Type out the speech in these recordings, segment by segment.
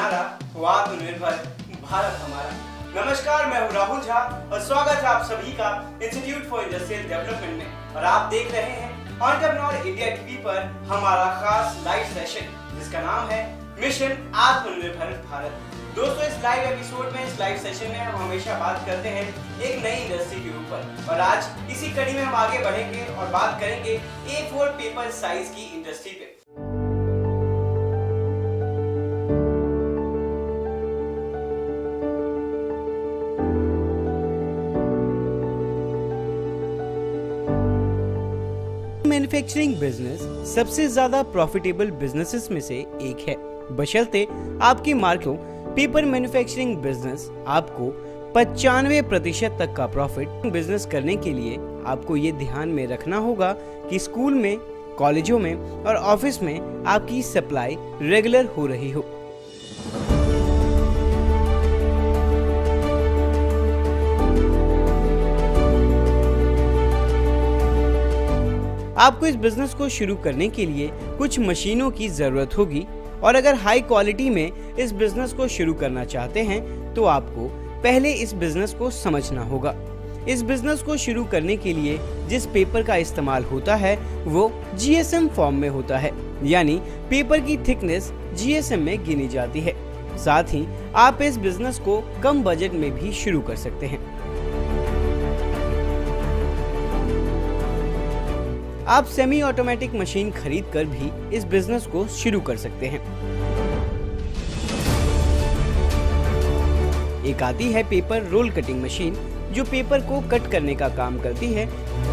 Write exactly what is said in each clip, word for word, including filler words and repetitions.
किनारा वो आत्मनिर्भर भारत हमारा। नमस्कार, मैं हूँ राहुल झा और स्वागत है आप सभी का इंस्टीट्यूट फॉर इंडस्ट्रियल डेवलपमेंट में। और आप देख रहे हैं एंटरप्रेन्योर इंडिया टीवी पर हमारा खास लाइव सेशन जिसका नाम है मिशन आत्मनिर्भर भारत। दोस्तों, इस लाइव एपिसोड में, इस लाइव सेशन में हम हमेशा बात करते हैं एक नई इंडस्ट्री के ऊपर, और आज इसी कड़ी में हम आगे बढ़ेंगे और बात करेंगे ए फोर पेपर साइज की इंडस्ट्री पे। मैन्युफैक्चरिंग बिजनेस सबसे ज्यादा प्रॉफिटेबल बिजनेसेस में से एक है, बशर्ते आपकी मार्केटों पेपर मैन्युफैक्चरिंग बिजनेस आपको पचानवे प्रतिशत तक का प्रॉफिट। बिजनेस करने के लिए आपको ये ध्यान में रखना होगा कि स्कूल में, कॉलेजों में और ऑफिस में आपकी सप्लाई रेगुलर हो रही हो। आपको इस बिजनेस को शुरू करने के लिए कुछ मशीनों की जरूरत होगी, और अगर हाई क्वालिटी में इस बिजनेस को शुरू करना चाहते हैं तो आपको पहले इस बिजनेस को समझना होगा। इस बिजनेस को शुरू करने के लिए जिस पेपर का इस्तेमाल होता है वो जी एस एम फॉर्म में होता है, यानी पेपर की थिकनेस जी एस एम में गिनी जाती है। साथ ही आप इस बिजनेस को कम बजट में भी शुरू कर सकते हैं। आप सेमी ऑटोमेटिक मशीन खरीद कर भी इस बिजनेस को शुरू कर सकते हैं। एक आती है पेपर रोल कटिंग मशीन, जो पेपर को कट करने का काम करती है,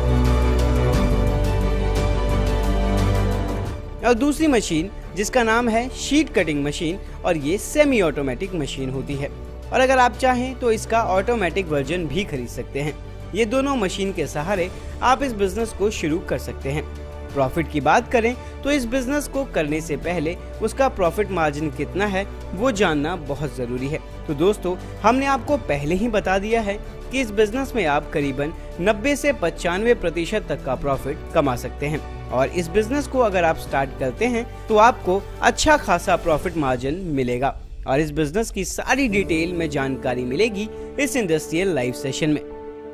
और दूसरी मशीन जिसका नाम है शीट कटिंग मशीन, और ये सेमी ऑटोमेटिक मशीन होती है। और अगर आप चाहें तो इसका ऑटोमेटिक वर्जन भी खरीद सकते हैं। ये दोनों मशीन के सहारे आप इस बिजनेस को शुरू कर सकते हैं। प्रॉफिट की बात करें तो इस बिजनेस को करने से पहले उसका प्रॉफिट मार्जिन कितना है वो जानना बहुत जरूरी है। तो दोस्तों, हमने आपको पहले ही बता दिया है कि इस बिजनेस में आप करीबन नब्बे से पचानवे प्रतिशत तक का प्रॉफिट कमा सकते हैं, और इस बिजनेस को अगर आप स्टार्ट करते हैं तो आपको अच्छा खासा प्रॉफिट मार्जिन मिलेगा। और इस बिजनेस की सारी डिटेल में जानकारी मिलेगी इस इंडस्ट्रियल लाइव सेशन में।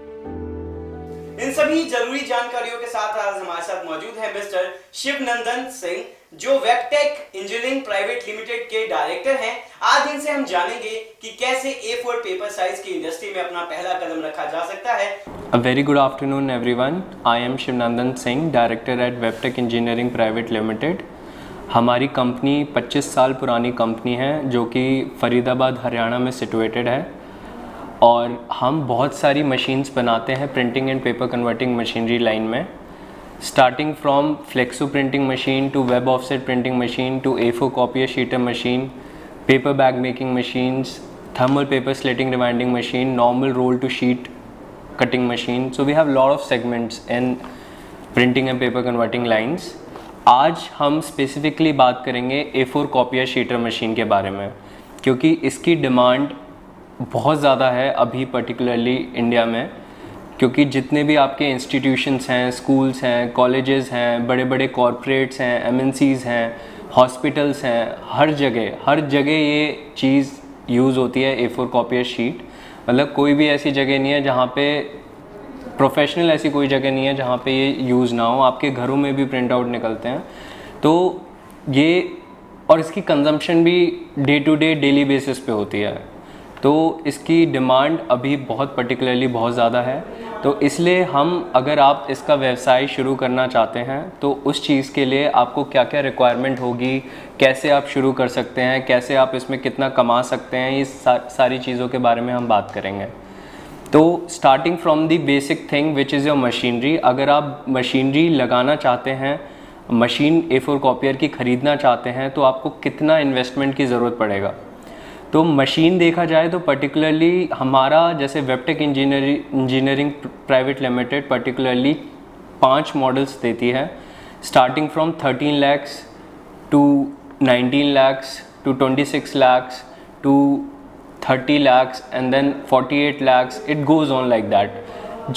इन सभी जरूरी जानकारियों के साथ आज हमारे साथ मौजूद है मिस्टर शिवनंदन सिंह, जो वेबटेक इंजीनियरिंग प्राइवेट लिमिटेड के डायरेक्टर हैं। आज इनसे हम जानेंगे कि कैसे ए फोर पेपर साइज की इंडस्ट्री में अपना पहला कदम रखा जा सकता है। A very good afternoon everyone. I am Shivnandan Singh, director at वेबटेक इंजीनियरिंग प्राइवेट लिमिटेड। हमारी कंपनी पच्चीस साल पुरानी कंपनी है जो कि फरीदाबाद हरियाणा में सिचुएटेड है, और हम बहुत सारी मशीन्स बनाते हैं printing and paper converting machinery line में, starting from flexo printing machine to web offset printing machine to A four copier sheeter machine, paper bag making machines, thermal paper slitting rewinding machine, normal roll to sheet cutting machine. So we have lot of segments in printing and paper converting lines. आज हम specifically बात करेंगे A four copier sheeter machine के बारे में, क्योंकि इसकी demand बहुत ज़्यादा है अभी पर्टिकुलरली इंडिया में, क्योंकि जितने भी आपके इंस्टीट्यूशंस हैं, स्कूल्स हैं, कॉलेजेस हैं, बड़े बड़े कॉरपोरेट्स हैं, एम एन सीज़ हैं, हॉस्पिटल्स हैं, हर जगह हर जगह ये चीज़ यूज़ होती है ए फोर कॉपियर शीट। मतलब कोई भी ऐसी जगह नहीं है जहाँ पे प्रोफेशनल, ऐसी कोई जगह नहीं है जहाँ पे ये यूज़ ना हो। आपके घरों में भी प्रिंट आउट निकलते हैं, तो ये, और इसकी कंजम्पशन भी day to day daily basis पे होती है, तो इसकी डिमांड अभी बहुत पर्टिकुलरली बहुत ज़्यादा है। तो इसलिए हम, अगर आप इसका व्यवसाय शुरू करना चाहते हैं तो उस चीज़ के लिए आपको क्या क्या रिक्वायरमेंट होगी, कैसे आप शुरू कर सकते हैं, कैसे आप इसमें कितना कमा सकते हैं, इस सा, सारी चीज़ों के बारे में हम बात करेंगे। तो starting from the basic thing which is your machinery. अगर आप मशीनरी लगाना चाहते हैं, मशीन ए फोर कॉपियर की ख़रीदना चाहते हैं, तो आपको कितना इन्वेस्टमेंट की ज़रूरत पड़ेगा। तो मशीन देखा जाए तो पर्टिकुलरली हमारा, जैसे वेबटेक engineering engineering private limited particularly पांच मॉडल्स देती है, starting from thirteen lakhs to nineteen lakhs to twenty six lakhs to thirty lakhs and then forty eight lakhs, it goes on like that. जो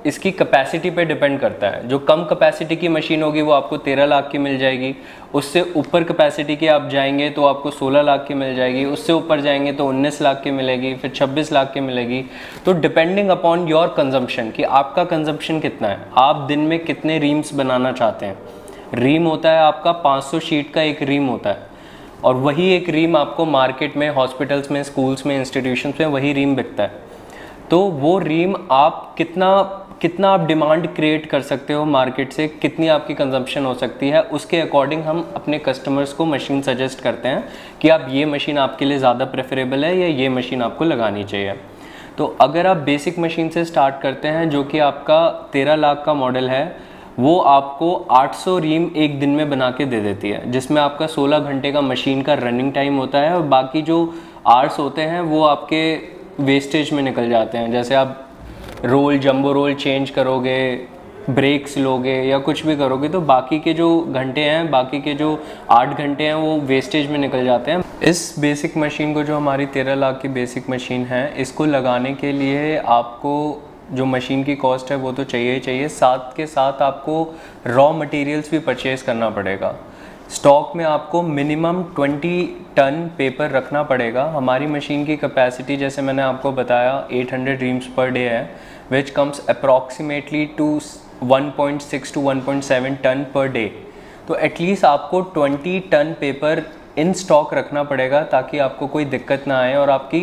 इसकी कैपेसिटी पे डिपेंड करता है। जो कम कैपेसिटी की मशीन होगी वो आपको तेरह लाख की मिल जाएगी, उससे ऊपर कैपेसिटी की आप जाएंगे तो आपको सोलह लाख की मिल जाएगी, उससे ऊपर जाएंगे तो उन्नीस लाख की मिलेगी, फिर छब्बीस लाख की मिलेगी। तो डिपेंडिंग अपॉन योर कंजम्पशन कि आपका कंजम्पशन कितना है, आप दिन में कितने रीम्स बनाना चाहते हैं। रीम होता है आपका पाँच सौ शीट का एक रीम होता है, और वही एक रीम आपको मार्केट में, हॉस्पिटल्स में, स्कूल्स में, इंस्टीट्यूशंस में वही रीम बिकता है। तो वो रीम आप कितना कितना आप डिमांड क्रिएट कर सकते हो मार्केट से, कितनी आपकी कंजम्पशन हो सकती है, उसके अकॉर्डिंग हम अपने कस्टमर्स को मशीन सजेस्ट करते हैं कि आप ये मशीन आपके लिए ज़्यादा प्रेफरेबल है या ये मशीन आपको लगानी चाहिए। तो अगर आप बेसिक मशीन से स्टार्ट करते हैं जो कि आपका तेरह लाख का मॉडल है, वो आपको आठ सौ रीम एक दिन में बना के दे देती है, जिसमें आपका सोलह घंटे का मशीन का रनिंग टाइम होता है और बाकी जो आवर्स होते हैं वो आपके वेस्टेज में निकल जाते हैं। जैसे आप रोल, जंबो रोल चेंज करोगे, ब्रेक्स लोगे या कुछ भी करोगे तो बाकी के जो घंटे हैं, बाकी के जो आठ घंटे हैं वो वेस्टेज में निकल जाते हैं। इस बेसिक मशीन को, जो हमारी तेरह लाख की बेसिक मशीन है, इसको लगाने के लिए आपको जो मशीन की कॉस्ट है वो तो चाहिए ही चाहिए, साथ के साथ आपको रॉ मटेरियल्स भी परचेज़ करना पड़ेगा। स्टॉक में आपको मिनिमम बीस टन पेपर रखना पड़ेगा। हमारी मशीन की कैपेसिटी जैसे मैंने आपको बताया आठ सौ रीम्स पर डे है, which comes approximately two one point six to one point seven ton per day. तो एटलीस्ट आपको बीस टन पेपर इन स्टॉक रखना पड़ेगा ताकि आपको कोई दिक्कत ना आए और आपकी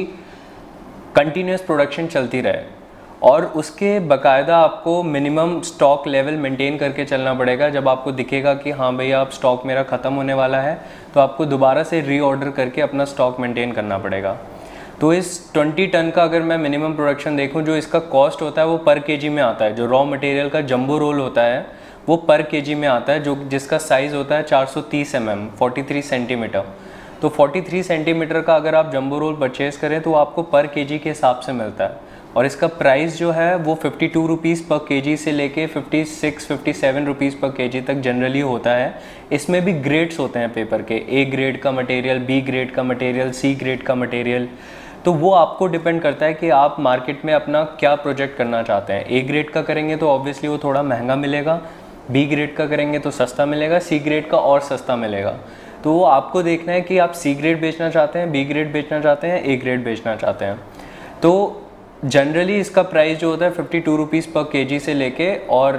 कंटिन्यूस प्रोडक्शन चलती रहे। और उसके बाकायदा आपको मिनिमम स्टॉक लेवल मेंटेन करके चलना पड़ेगा। जब आपको दिखेगा कि हाँ भैया अब स्टॉक मेरा ख़त्म होने वाला है, तो आपको दोबारा से रीऑर्डर करके अपना स्टॉक मेंटेन करना पड़ेगा। तो इस बीस टन का अगर मैं मिनिमम प्रोडक्शन देखूं, जो इसका कॉस्ट होता है वो पर केजी में आता है। जो रॉ मटेरियल का जंबो रोल होता है वो पर केजी में आता है, जो जिसका साइज़ होता है चार सौ तीस एम एम, तैंतालीस सेंटीमीटर। तो तैंतालीस सेंटीमीटर का अगर आप जंबो रोल परचेज़ करें तो आपको पर केजी के हिसाब से मिलता है, और इसका प्राइस जो है वो fifty two rupees per KG से लेके fifty six fifty seven rupees per KG तक जनरली होता है। इसमें भी ग्रेड्स होते हैं पेपर के, ए ग्रेड का मटेरियल, बी ग्रेड का मटेरियल, सी ग्रेड का मटेरियल। तो वो आपको डिपेंड करता है कि आप मार्केट में अपना क्या प्रोजेक्ट करना चाहते हैं। ए ग्रेड का करेंगे तो ऑब्वियसली वो थोड़ा महंगा मिलेगा, बी ग्रेड का करेंगे तो सस्ता मिलेगा, सी ग्रेड का और सस्ता मिलेगा। तो वो आपको देखना है कि आप सी ग्रेड बेचना चाहते हैं, बी ग्रेड बेचना चाहते हैं, ए ग्रेड बेचना चाहते हैं। तो जनरली इसका प्राइस जो होता है fifty two rupees per KG से लेके और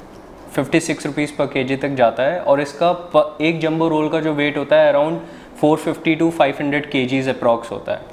fifty six rupees per KG तक जाता है। और इसका एक जंबो रोल का जो वेट होता है around four fifty to five hundred kgs approx होता है।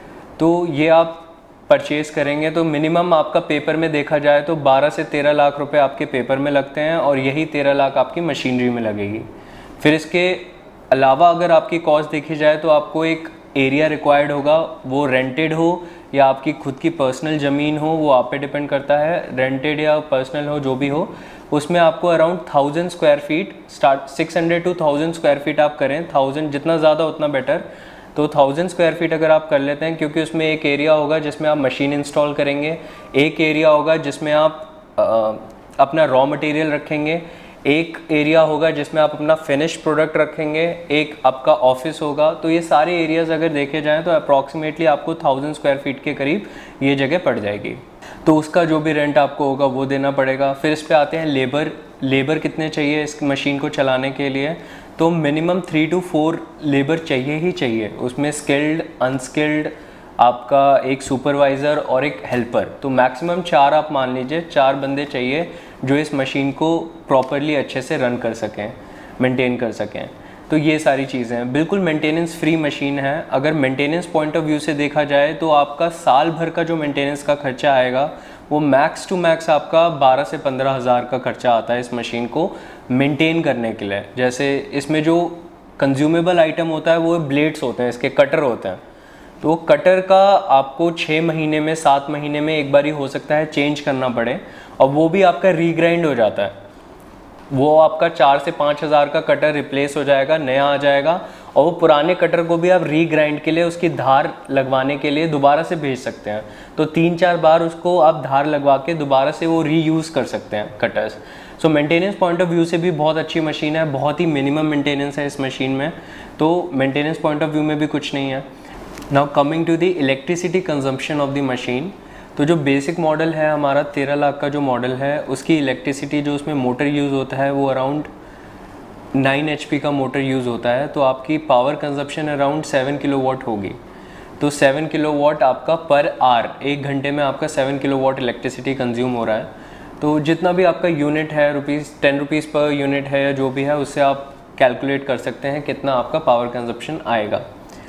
तो ये आप परचेज़ करेंगे तो मिनिमम आपका पेपर में देखा जाए तो बारह से तेरह लाख रुपए आपके पेपर में लगते हैं, और यही तेरह लाख आपकी मशीनरी में लगेगी। फिर इसके अलावा अगर आपकी कॉस्ट देखी जाए तो आपको एक एरिया रिक्वायर्ड होगा, वो रेंटेड हो या आपकी खुद की पर्सनल ज़मीन हो, वो आप पे डिपेंड करता है। रेंटेड या पर्सनल हो, जो भी हो, उसमें आपको around thousand square feet start, six hundred to thousand square feet आप करें, थाउजेंड जितना ज़्यादा उतना बेटर। तो थाउजेंड स्क्वायर फीट अगर आप कर लेते हैं, क्योंकि उसमें एक एरिया होगा जिसमें आप मशीन इंस्टॉल करेंगे, एक एरिया होगा जिसमें आप आ, अपना रॉ मटेरियल रखेंगे, एक एरिया होगा जिसमें आप अपना फिनिश प्रोडक्ट रखेंगे, एक आपका ऑफिस होगा। तो ये सारे एरियाज़ अगर देखे जाएँ तो अप्रॉक्सीमेटली आपको थाउजेंड स्क्वायर फीट के करीब ये जगह पड़ जाएगी। तो उसका जो भी रेंट आपको होगा वो देना पड़ेगा। फिर इस पे आते हैं लेबर। लेबर कितने चाहिए इस मशीन को चलाने के लिए? तो minimum three to four labour चाहिए ही चाहिए। उसमें स्किल्ड, अनस्किल्ड, आपका एक सुपरवाइज़र और एक हेल्पर। तो मैक्सिमम चार आप मान लीजिए, चार बंदे चाहिए जो इस मशीन को प्रॉपरली अच्छे से रन कर सकें, मेंटेन कर सकें। तो ये सारी चीज़ें हैं। बिल्कुल मेंटेनेंस फ्री मशीन है। अगर मेंटेनेंस पॉइंट ऑफ व्यू से देखा जाए तो आपका साल भर का जो मेंटेनेंस का खर्चा आएगा वो मैक्स टू मैक्स आपका बारह से पंद्रह हज़ार का खर्चा आता है इस मशीन को मेंटेन करने के लिए। जैसे इसमें जो कंज्यूमेबल आइटम होता है वो ब्लेड्स होते हैं, इसके कटर होते हैं। तो कटर का आपको छः महीने में, सात महीने में एक बार ही हो सकता है चेंज करना पड़े, और वो भी आपका रीग्राइंड हो जाता है। वो आपका चार से पाँच हज़ार का कटर रिप्लेस हो जाएगा, नया आ जाएगा, और वो पुराने कटर को भी आप रीग्राइंड के लिए, उसकी धार लगवाने के लिए दोबारा से भेज सकते हैं। तो तीन चार बार उसको आप धार लगवा के दोबारा से वो रीयूज़ कर सकते हैं cutters. So maintenance point of view से भी बहुत अच्छी मशीन है, बहुत ही मिनिमम मेंटेनेंस है इस मशीन में। तो मेंटेनेंस पॉइंट ऑफ व्यू में भी कुछ नहीं है। Now coming to the electricity consumption of the machine. तो जो बेसिक मॉडल है हमारा तेरह लाख का जो मॉडल है, उसकी इलेक्ट्रिसिटी जो उसमें मोटर यूज़ होता है वो अराउंड नाइन एच पी का मोटर यूज़ होता है। तो आपकी power consumption around seven kilowatt होगी। तो सेवन किलोवाट आपका पर आवर, एक घंटे में आपका सेवन किलोवाट इलेक्ट्रिसिटी कंज्यूम हो रहा है। तो जितना भी आपका यूनिट है, rupees ten rupees per unit है या जो भी है, उससे आप कैलकुलेट कर सकते हैं कितना आपका पावर कंजप्शन आएगा।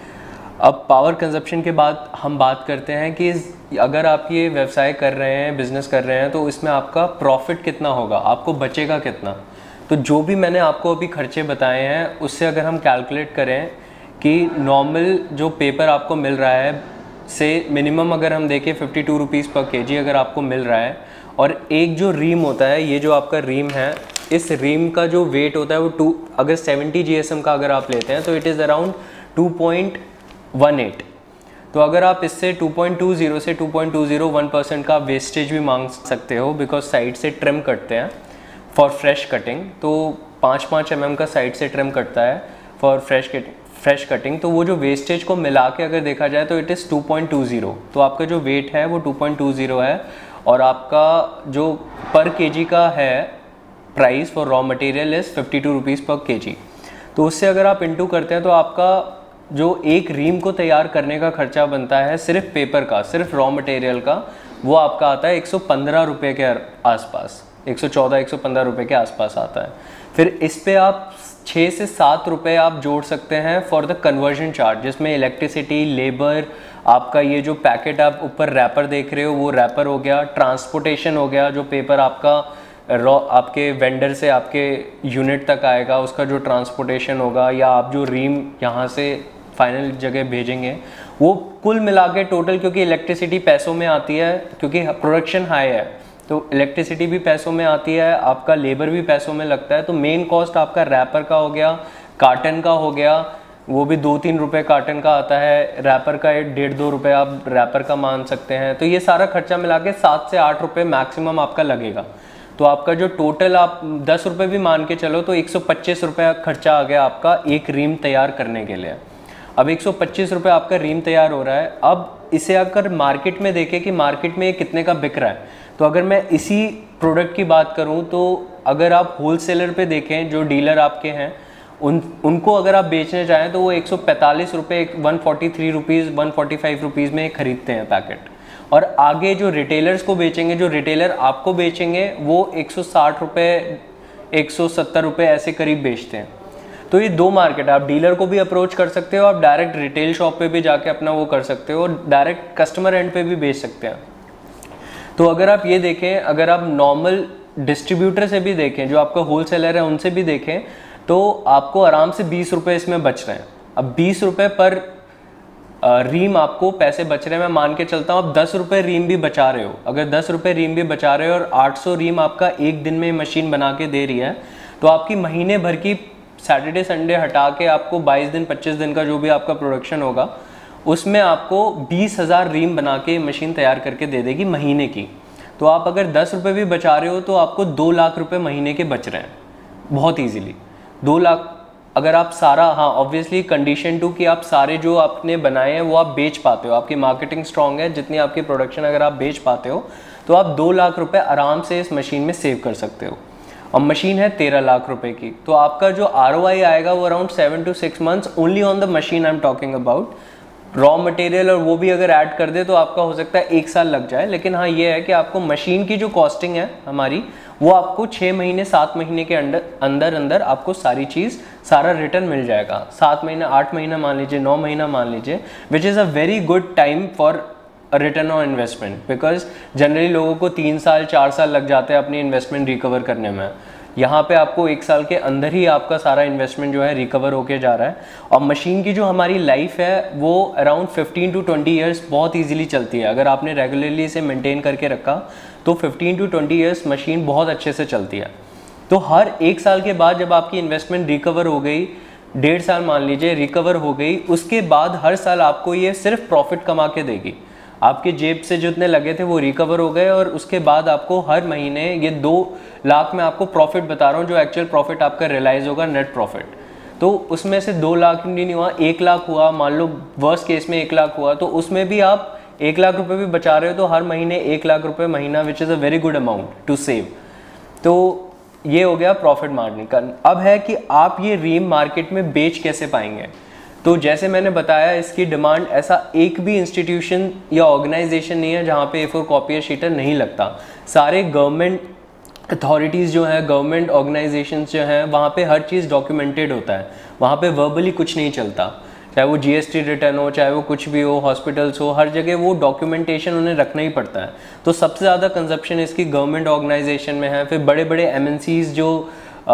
अब पावर कंजप्शन के बाद हम बात करते हैं कि अगर आप ये व्यवसाय कर रहे हैं, बिज़नेस कर रहे हैं, तो इसमें आपका प्रॉफिट कितना होगा, आपको बचेगा कितना। तो जो भी मैंने आपको अभी खर्चे बताए हैं उससे अगर हम कैलकुलेट करें कि नॉर्मल जो पेपर आपको मिल रहा है से मिनिमम अगर हम देखें fifty two rupees per K जी अगर आपको मिल रहा है, और एक जो रीम होता है, ये जो आपका रीम है, इस रीम का जो वेट होता है वो टू अगर सेवेंटी जी एस एम का अगर आप लेते हैं तो it is around two point one eight. तो अगर आप इससे टू पॉइंट टू ज़ीरो से two point two zero one percent का वेस्टेज भी मांग सकते हो, बिकॉज साइड से ट्रिम कटते हैं फॉर फ्रेश कटिंग। तो पाँच पाँच एम एम का साइड से ट्रिम कटता है फॉर फ्रेश फ्रेश कटिंग। तो वो जो वेस्टेज को मिला के अगर देखा जाए तो it is two point two zero. तो आपका जो वेट है वो टू पॉइंट टू ज़ीरो है, और आपका जो पर केजी का है price for raw material is fifty two rupees per K जी। तो उससे अगर आप इंटू करते हैं तो आपका जो एक रीम को तैयार करने का खर्चा बनता है सिर्फ पेपर का, सिर्फ रॉ मटेरियल का, वो आपका आता है एक सौ पंद्रह रुपये के आसपास, एक सौ चौदह एक सौ पंद्रह रुपये के आसपास आता है। फिर इस पे आप छः से सात रुपये आप जोड़ सकते हैं फॉर द कन्वर्जन चार्ज, जिसमें इलेक्ट्रिसिटी, लेबर, आपका ये जो पैकेट आप ऊपर रैपर देख रहे हो वो रैपर हो गया, ट्रांसपोर्टेशन हो गया, जो पेपर आपका रॉ आपके वेंडर से आपके यूनिट तक आएगा उसका जो ट्रांसपोर्टेशन होगा, या आप जो रीम यहाँ से फाइनल जगह भेजेंगे, वो कुल मिला के टोटल, क्योंकि इलेक्ट्रिसिटी पैसों में आती है, क्योंकि प्रोडक्शन हाई है तो इलेक्ट्रिसिटी भी पैसों में आती है, आपका लेबर भी पैसों में लगता है। तो मेन कॉस्ट आपका रैपर का हो गया, कार्टन का हो गया, वो भी दो तीन रुपए कार्टन का आता है, रैपर का डेढ़ दो रुपये आप रैपर का मान सकते हैं। तो ये सारा खर्चा मिला के सात से आठ रुपये मैक्सिमम आपका लगेगा। तो आपका जो टोटल आप दस रुपये भी मान के चलो तो एक सौ पच्चीस रुपये खर्चा आ गया आपका एक रीम तैयार करने के लिए। अब एक सौ पच्चीस रुपये आपका रीम तैयार हो रहा है। अब इसे अगर मार्केट में देखें कि मार्केट में ये कितने का बिक रहा है, तो अगर मैं इसी प्रोडक्ट की बात करूं तो अगर आप होलसेलर पे देखें, जो डीलर आपके हैं उन उनको अगर आप बेचने चाहें तो वो एक सौ पैंतालीस रुपये, one forty three rupees, one forty five rupees में खरीदते हैं पैकेट। और आगे जो रिटेलर्स को बेचेंगे, जो रिटेलर आपको बेचेंगे, वो एक सौ साठ रुपये, एक सौ सत्तर रुपये ऐसे करीब बेचते हैं। तो ये दो मार्केट है, आप डीलर को भी अप्रोच कर सकते हो, आप डायरेक्ट रिटेल शॉप पे भी जाके अपना वो कर सकते हो, डायरेक्ट कस्टमर एंड पे भी बेच सकते हैं। तो अगर आप ये देखें, अगर आप नॉर्मल डिस्ट्रीब्यूटर से भी देखें, जो आपका होलसेलर है उनसे भी देखें, तो आपको आराम से बीस रुपये इसमें बच रहे हैं। अब बीस रुपये पर रीम आपको पैसे बच रहे हैं, मैं मान के चलता हूँ आप दस रुपये रीम भी बचा रहे हो। अगर दस रुपये रीम भी बचा रहे हो और आठ सौ रीम आपका एक दिन में मशीन बना के दे रही है, तो आपकी महीने भर की सैटरडे संडे हटा के आपको बाईस दिन पच्चीस दिन का जो भी आपका प्रोडक्शन होगा, उसमें आपको बीस हज़ार रीम बना के मशीन तैयार करके दे देगी महीने की। तो आप अगर दस रुपये भी बचा रहे हो तो आपको दो लाख रुपए महीने के बच रहे हैं बहुत इजीली। दो लाख अगर आप सारा, हाँ ऑब्वियसली कंडीशन टू कि आप सारे जो आपने बनाए हैं वो आप बेच पाते हो, आपकी मार्केटिंग स्ट्रांग है, जितनी आपकी प्रोडक्शन अगर आप बेच पाते हो तो आप दो लाख रुपए आराम से इस मशीन में सेव कर सकते हो। और मशीन है तेरह लाख रुपए की, तो आपका जो आर ओ आई आएगा वो around seven to six months only on the machine I am talking about. Raw material और वो भी अगर ऐड कर दे तो आपका हो सकता है एक साल लग जाए, लेकिन हाँ ये है कि आपको मशीन की जो कॉस्टिंग है हमारी, वो आपको छः महीने सात महीने के अंदर अंदर अंदर आपको सारी चीज़, सारा रिटर्न मिल जाएगा। सात महीना, आठ महीना मान लीजिए, नौ महीना मान लीजिए, which is a very good time for return on investment, because generally लोगों को तीन साल चार साल लग जाते हैं अपनी इन्वेस्टमेंट रिकवर करने में। यहाँ पे आपको एक साल के अंदर ही आपका सारा इन्वेस्टमेंट जो है रिकवर होके जा रहा है। और मशीन की जो हमारी लाइफ है वो around fifteen to twenty years बहुत इजीली चलती है। अगर आपने रेगुलरली इसे मेंटेन करके रखा तो fifteen to twenty years machine बहुत अच्छे से चलती है। तो हर एक साल के बाद जब आपकी इन्वेस्टमेंट रिकवर हो गई, डेढ़ साल मान लीजिए रिकवर हो गई, उसके बाद हर साल आपको ये सिर्फ प्रॉफिट कमा के देगी। आपके जेब से जितने लगे थे वो रिकवर हो गए, और उसके बाद आपको हर महीने ये दो लाख में आपको प्रॉफिट बता रहा हूँ, जो एक्चुअल प्रॉफिट आपका रियलाइज होगा नेट प्रॉफिट। तो उसमें से दो लाख नहीं हुआ, एक लाख हुआ, मान लो वर्स्ट केस में एक लाख हुआ, तो उसमें भी आप एक लाख रुपए भी बचा रहे हो तो हर महीने एक लाख रुपए महीना, which is a very good amount to save. तो ये हो गया प्रॉफिट मार्जिन का। अब है कि आप ये रीम मार्केट में बेच कैसे पाएंगे। तो जैसे मैंने बताया, इसकी डिमांड ऐसा एक भी इंस्टीट्यूशन या ऑर्गेनाइजेशन नहीं है जहाँ पे ए फोर कॉपियर शीटर नहीं लगता। सारे गवर्नमेंट अथॉरिटीज़ जो हैं, गवर्नमेंट ऑर्गेनाइजेशंस जो हैं, वहाँ पे हर चीज़ डॉक्यूमेंटेड होता है, वहाँ पे वर्बली कुछ नहीं चलता। चाहे वो जीएसटी रिटर्न हो, चाहे वो कुछ भी हो, हॉस्पिटल्स हो, हर जगह वो डॉक्यूमेंटेशन उन्हें रखना ही पड़ता है। तो सबसे ज़्यादा कंजप्शन इसकी गवर्नमेंट ऑर्गेनाइजेशन में है। फिर बड़े बड़े एमएनसीज़ जो आ,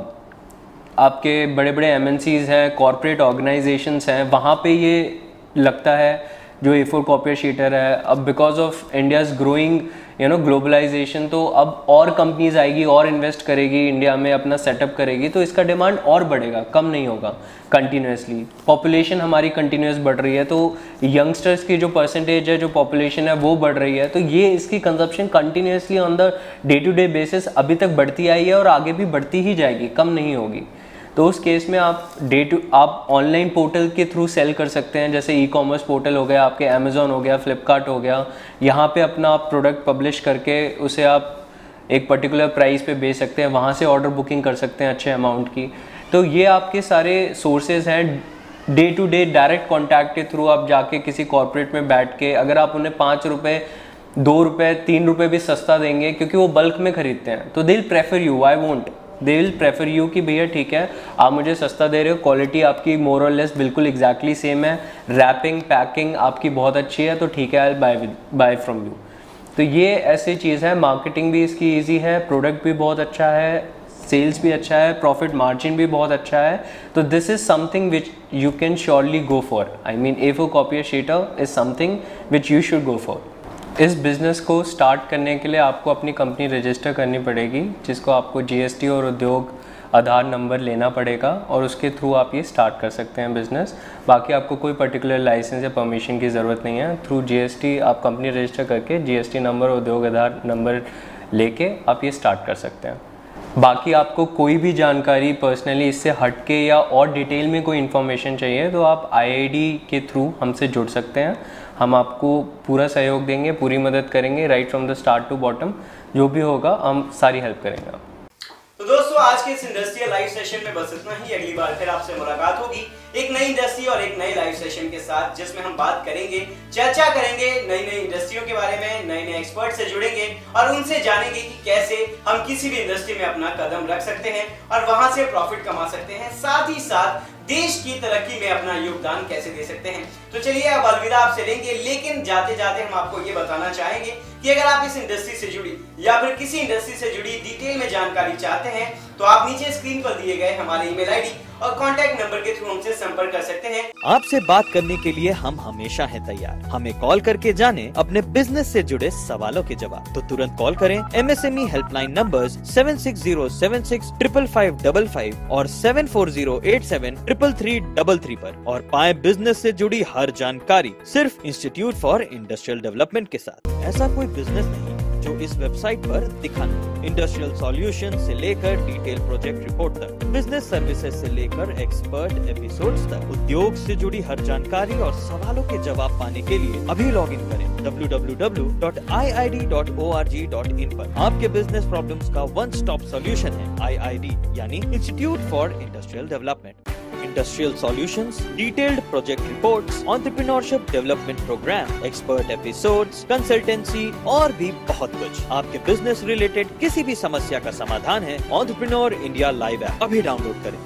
आपके बड़े बड़े एमएनसीज़ हैं, कॉरपोरेट ऑर्गेनाइजेशंस हैं, वहाँ पे ये लगता है जो ए फोर कॉपियर शीटर है। अब because of India's growing you know globalisation, तो अब और कंपनीज आएगी और इन्वेस्ट करेगी इंडिया में, अपना सेटअप करेगी, तो इसका डिमांड और बढ़ेगा, कम नहीं होगा। कंटिन्यूसली पॉपुलेशन हमारी कंटिन्यूस बढ़ रही है, तो यंगस्टर्स की जो परसेंटेज है, जो पॉपुलेशन है, वो बढ़ रही है। तो ये इसकी consumption continuously on the day to day basis अभी तक बढ़ती आई है और आगे भी बढ़ती ही जाएगी, कम नहीं होगी। तो उस केस में आप डे टू आप ऑनलाइन पोर्टल के थ्रू सेल कर सकते हैं, जैसे ई कॉमर्स पोर्टल हो गया, आपके अमेज़ॉन हो गया, फ्लिपकार्ट हो गया। यहाँ पे अपना आप प्रोडक्ट पब्लिश करके उसे आप एक पर्टिकुलर प्राइस पे बेच सकते हैं, वहाँ से ऑर्डर बुकिंग कर सकते हैं अच्छे अमाउंट की। तो ये आपके सारे सोर्सेज हैं। Day to day direct contact के थ्रू आप जाके किसी कॉर्पोरेट में बैठ के अगर आप उन्हें पाँच रुपये, दो रुपये, तीन रुपये भी सस्ता देंगे, क्योंकि वो बल्क में खरीदते हैं, तो they will prefer you, I won't they will prefer you कि भैया ठीक है आप मुझे सस्ता दे रहे हो, क्वालिटी आपकी मोर और लेस बिल्कुल एग्जैक्टली सेम है, रैपिंग पैकिंग आपकी बहुत अच्छी है, तो ठीक है I buy buy from you. तो ये ऐसी चीज़ है। मार्केटिंग भी इसकी ईजी है, प्रोडक्ट भी बहुत अच्छा है, सेल्स भी अच्छा है, प्रॉफिट मार्जिन भी बहुत अच्छा है। तो this is something which you can surely go for. I mean A four copier sheeter is something which you should go for. इस बिज़नेस को स्टार्ट करने के लिए आपको अपनी कंपनी रजिस्टर करनी पड़ेगी, जिसको आपको जीएसटी और उद्योग आधार नंबर लेना पड़ेगा, और उसके थ्रू आप ये स्टार्ट कर सकते हैं बिज़नेस। बाकी आपको कोई पर्टिकुलर लाइसेंस या परमिशन की ज़रूरत नहीं है। थ्रू जीएसटी आप कंपनी रजिस्टर करके GST number, Udyog Aadhaar number लेके आप ये स्टार्ट कर सकते हैं। बाकी आपको कोई भी जानकारी पर्सनली इससे हटके या और डिटेल में कोई इन्फॉर्मेशन चाहिए तो आप आईआईडी के थ्रू हमसे जुड़ सकते हैं। हम आपको पूरा सहयोग देंगे, पूरी मदद करेंगे, right from the start to bottom, जो भी होगा हम सारी हेल्प करेंगे। तो दोस्तों आज के इस इंडस्ट्रियल लाइव सेशन में बस इतना ही। अगली बार फिर आपसे मुलाकात होगी एक नई इंडस्ट्री और एक नए लाइव सेशन के साथ, जिसमें हम बात करेंगे, चर्चा करेंगे नई नई इंडस्ट्रियों के बारे में, नए नए एक्सपर्ट से जुड़ेंगे और उनसे जानेंगे कि कैसे हम किसी भी इंडस्ट्री में अपना कदम रख सकते हैं और वहां से प्रॉफिट कमा सकते हैं, साथ ही साथ देश की तरक्की में अपना योगदान कैसे दे सकते हैं। तो चलिए अब अलविदा आपसे लेंगे, लेकिन जाते जाते हम आपको ये बताना चाहेंगे कि अगर आप इस इंडस्ट्री से जुड़ी या फिर किसी इंडस्ट्री से जुड़ी डिटेल में जानकारी चाहते हैं तो आप नीचे स्क्रीन पर दिए गए हमारे ईमेल आईडी और कांटेक्ट नंबर के थ्रू हमसे संपर्क कर सकते हैं। आपसे बात करने के लिए हम हमेशा हैं तैयार। हमें कॉल करके जाने अपने बिजनेस से जुड़े सवालों के जवाब। तो तुरंत कॉल करें MSME helpline numbers seven six zero seven six triple five double five और seven four zero eight seven triple three double three पर और पाएं बिजनेस से जुड़ी हर जानकारी सिर्फ इंस्टीट्यूट फॉर इंडस्ट्रियल डेवलपमेंट के साथ। ऐसा कोई बिजनेस नहीं जो इस वेबसाइट पर दिखा नहीं। इंडस्ट्रियल सॉल्यूशन से लेकर डिटेल प्रोजेक्ट रिपोर्ट तक, बिजनेस सर्विसेज से लेकर एक्सपर्ट एपिसोड्स तक, उद्योग से जुड़ी हर जानकारी और सवालों के जवाब पाने के लिए अभी लॉग इन करें W W W dot I I D dot O R G dot in पर। आपके बिजनेस प्रॉब्लम्स का वन स्टॉप सॉल्यूशन है आई आई डी यानी institute for industrial development. Industrial solutions, detailed project reports, entrepreneurship development programme, expert episodes, consultancy और भी बहुत कुछ। आपके बिजनेस रिलेटेड किसी भी समस्या का समाधान है एंटरप्रेन्योर इंडिया लाइव ऐप अभी डाउनलोड करें।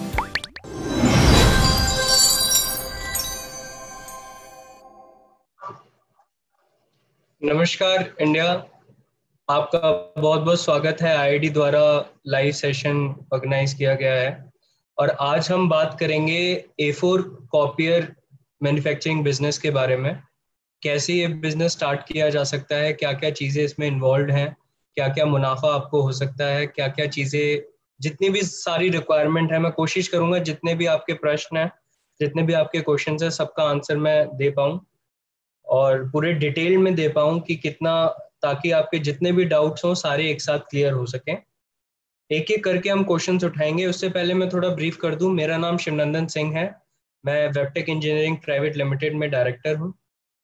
नमस्कार इंडिया, आपका बहुत बहुत स्वागत है। आईआईडी द्वारा लाइव सेशन ऑर्गेनाइज किया गया है और आज हम बात करेंगे A four copier manufacturing business के बारे में। कैसे ये बिजनेस स्टार्ट किया जा सकता है, क्या क्या चीज़ें इसमें इन्वॉल्व हैं, क्या क्या मुनाफा आपको हो सकता है, क्या क्या चीज़ें, जितनी भी सारी रिक्वायरमेंट है मैं कोशिश करूंगा जितने भी आपके प्रश्न हैं, जितने भी आपके क्वेश्चन हैं, सबका आंसर मैं दे पाऊँ और पूरे डिटेल में दे पाऊँ कि कितना, ताकि आपके जितने भी डाउट्स हों सारे एक साथ क्लियर हो सकें। एक एक करके हम क्वेश्चंस उठाएंगे। उससे पहले मैं थोड़ा ब्रीफ कर दूं। मेरा नाम शिवनंदन सिंह है, मैं वेबटेक इंजीनियरिंग प्राइवेट लिमिटेड में डायरेक्टर हूं।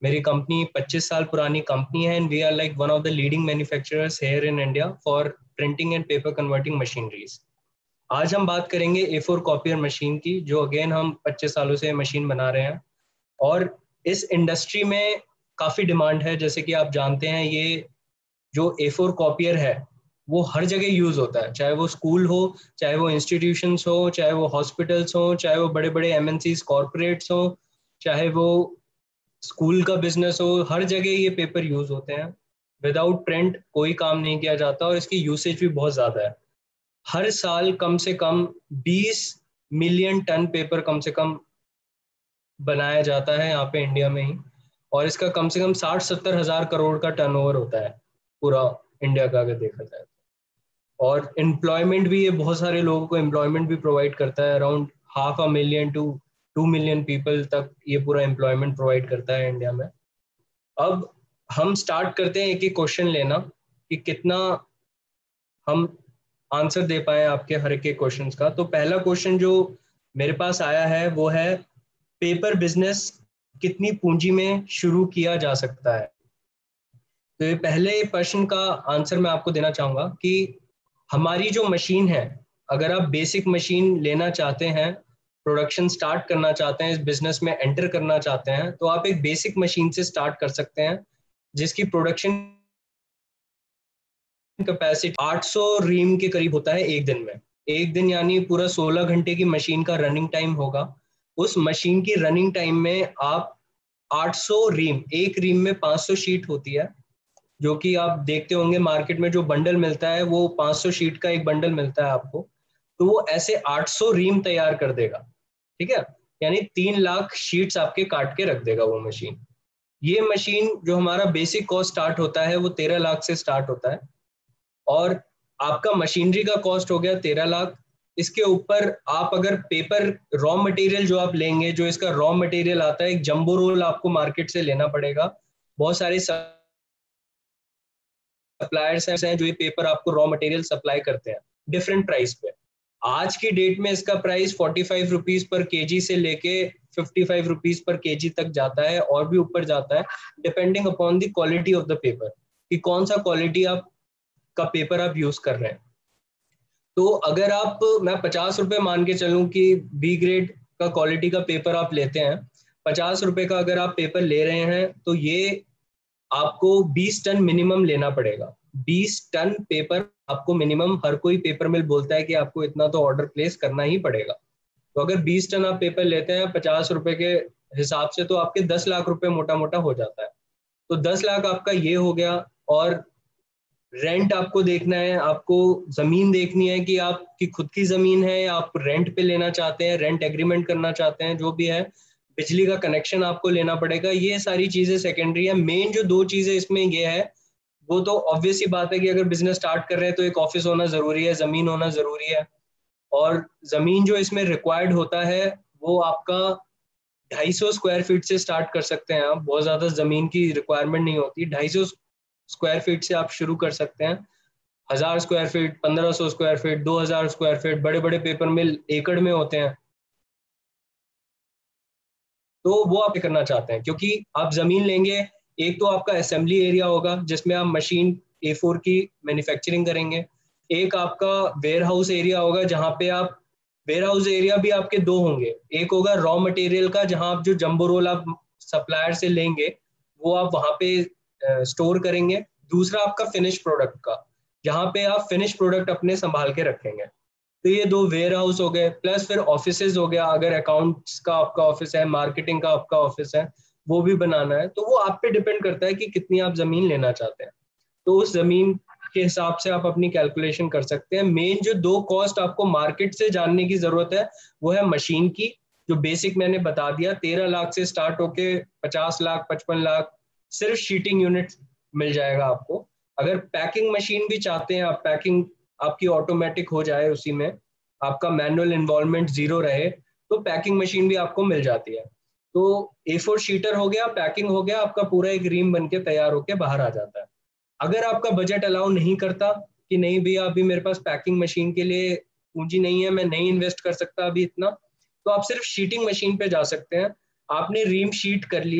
मेरी कंपनी पच्चीस साल पुरानी कंपनी है and we are like one of the leading manufacturers here in India for printing and paper converting machineries. आज हम बात करेंगे ए फोर कॉपियर मशीन की, जो अगेन हम पच्चीस सालों से मशीन बना रहे हैं और इस इंडस्ट्री में काफ़ी डिमांड है। जैसे कि आप जानते हैं, ये जो ए फोर कॉपियर है वो हर जगह यूज़ होता है, चाहे वो स्कूल हो, चाहे वो इंस्टीट्यूशंस हो, चाहे वो हॉस्पिटल्स हो, चाहे वो बड़े बड़े एम एन सीज कॉर्पोरेट्स हो, चाहे वो स्कूल का बिजनेस हो, हर जगह ये पेपर यूज़ होते हैं। विदाउट प्रिंट कोई काम नहीं किया जाता और इसकी यूसेज भी बहुत ज़्यादा है। हर साल कम से कम बीस मिलियन टन पेपर कम से कम बनाया जाता है यहाँ पे इंडिया में ही, और इसका कम से कम साठ सत्तर हजार करोड़ का टर्नओवर होता है पूरा इंडिया का अगर देखा जाए तो। और एम्प्लॉयमेंट भी ये बहुत सारे लोगों को एम्प्लॉयमेंट भी प्रोवाइड करता है, around half a million to two million people तक ये पूरा एम्प्लॉयमेंट प्रोवाइड करता है इंडिया में। अब हम स्टार्ट करते हैं एक एक क्वेश्चन लेना कि कितना हम आंसर दे पाए आपके हर एक क्वेश्चन का। तो पहला क्वेश्चन जो मेरे पास आया है वो है, पेपर बिजनेस कितनी पूंजी में शुरू किया जा सकता है। तो ये पहले प्रश्न का आंसर मैं आपको देना चाहूंगा कि हमारी जो मशीन है, अगर आप बेसिक मशीन लेना चाहते हैं, प्रोडक्शन स्टार्ट करना चाहते हैं, इस बिजनेस में एंटर करना चाहते हैं, तो आप एक बेसिक मशीन से स्टार्ट कर सकते हैं जिसकी प्रोडक्शन कैपेसिटी आठ सौ रीम के करीब होता है एक दिन में। एक दिन यानी पूरा सोलह घंटे की मशीन का रनिंग टाइम होगा। उस मशीन की रनिंग टाइम में आप आठ सौ रीम, एक रीम में पाँच सौ शीट होती है, जो कि आप देखते होंगे मार्केट में जो बंडल मिलता है वो पाँच सौ शीट का एक बंडल मिलता है आपको, तो वो ऐसे आठ सौ रीम तैयार कर देगा। ठीक है, यानी तीन लाख शीट्स आपके काट के रख देगा वो मशीन। ये मशीन जो हमारा बेसिक कॉस्ट स्टार्ट होता है वो तेरह लाख से स्टार्ट होता है, और आपका मशीनरी का कॉस्ट हो गया तेरह लाख। इसके ऊपर आप अगर पेपर रॉ मटेरियल जो आप लेंगे, जो इसका रॉ मटेरियल आता है, एक जंबो रोल आपको मार्केट से लेना पड़ेगा। बहुत सारे सप्लायर्स हैं जो ये पेपर आपको रॉ मटेरियल सप्लाई करते हैं डिफरेंट प्राइस पे। आज की डेट में इसका price forty five rupees per KG से लेके fifty five rupees per KG तक जाता है, और भी ऊपर जाता है, depending upon the quality of the paper, कि कौन सा क्वालिटी आप का पेपर आप यूज कर रहे हैं। तो अगर आप, मैं पचास रुपए मान के चलूं कि बी ग्रेड का क्वालिटी का पेपर आप लेते हैं, पचास रुपए का अगर आप पेपर ले रहे हैं, तो ये आपको बीस टन मिनिमम लेना पड़ेगा। बीस टन पेपर आपको मिनिमम, हर कोई पेपर मिल बोलता है कि आपको इतना तो ऑर्डर प्लेस करना ही पड़ेगा। तो अगर बीस टन आप पेपर लेते हैं पचास रुपए के हिसाब से, तो आपके दस लाख रुपए मोटा मोटा हो जाता है। तो दस लाख आपका ये हो गया। और रेंट आपको देखना है, आपको जमीन देखनी है कि आपकी खुद की जमीन है या आप रेंट पे लेना चाहते हैं, रेंट एग्रीमेंट करना चाहते हैं, जो भी है। बिजली का कनेक्शन आपको लेना पड़ेगा। ये सारी चीजें सेकेंडरी है। मेन जो दो चीजें इसमें ये है, वो तो ऑब्वियस ही बात है कि अगर बिजनेस स्टार्ट कर रहे हैं तो एक ऑफिस होना जरूरी है, जमीन होना जरूरी है। और जमीन जो इसमें रिक्वायर्ड होता है वो आपका ढाई सौ स्क्वायर फीट से स्टार्ट कर सकते हैं आप। बहुत ज्यादा जमीन की रिक्वायरमेंट नहीं होती। ढाई सौ स्क्वायर फीट से आप शुरू कर सकते हैं। हजार स्क्वायर फीट, पंद्रह सौ स्क्वायर फीट, दो हजार स्क्वायर फीट, बड़े बड़े पेपर मिल एकड़ में होते हैं। तो वो आप करना चाहते हैं, क्योंकि आप जमीन लेंगे, एक तो आपका असेंबली एरिया होगा जिसमें आप मशीन ए फोर की मैन्युफैक्चरिंग करेंगे, एक आपका वेयर हाउस एरिया होगा जहाँ पे आप, वेयर हाउस एरिया भी आपके दो होंगे। एक होगा रॉ मटेरियल का, जहाँ आप जो जंबो रोल आप सप्लायर से लेंगे वो आप वहाँ पे स्टोर करेंगे। दूसरा आपका फिनिश प्रोडक्ट का, जहाँ पे आप फिनिश प्रोडक्ट अपने संभाल के रखेंगे। तो ये दो वेयर हाउस हो गए, प्लस फिर ऑफिसेज हो गया। अगर अकाउंट्स का आपका ऑफिस है, मार्केटिंग का आपका ऑफिस है, वो भी बनाना है, तो वो आप पे डिपेंड करता है कि कितनी आप जमीन लेना चाहते हैं। तो उस जमीन के हिसाब से आप अपनी कैलकुलेशन कर सकते हैं। मेन जो दो कॉस्ट आपको मार्केट से जानने की जरूरत है वो है मशीन की, जो बेसिक मैंने बता दिया, तेरह लाख से स्टार्ट होके पचास लाख पचपन लाख सिर्फ शीटिंग यूनिट मिल जाएगा आपको। अगर पैकिंग मशीन भी चाहते हैं आप, पैकिंग आपकी ऑटोमेटिक हो जाए, उसी में आपका मैनुअल इन्वॉल्वमेंट जीरो रहे, तो पैकिंग मशीन भी आपको मिल जाती है। तो ए फोर शीटर हो गया, पैकिंग हो गया, आपका पूरा एक रीम बन के तैयार होके बाहर आ जाता है। अगर आपका बजट अलाउ नहीं करता कि नहीं भैया अभी मेरे पास पैकिंग मशीन के लिए पूंजी नहीं है, मैं नहीं इन्वेस्ट कर सकता अभी इतना, तो आप सिर्फ शीटिंग मशीन पे जा सकते हैं। आपने रीम शीट कर लिए,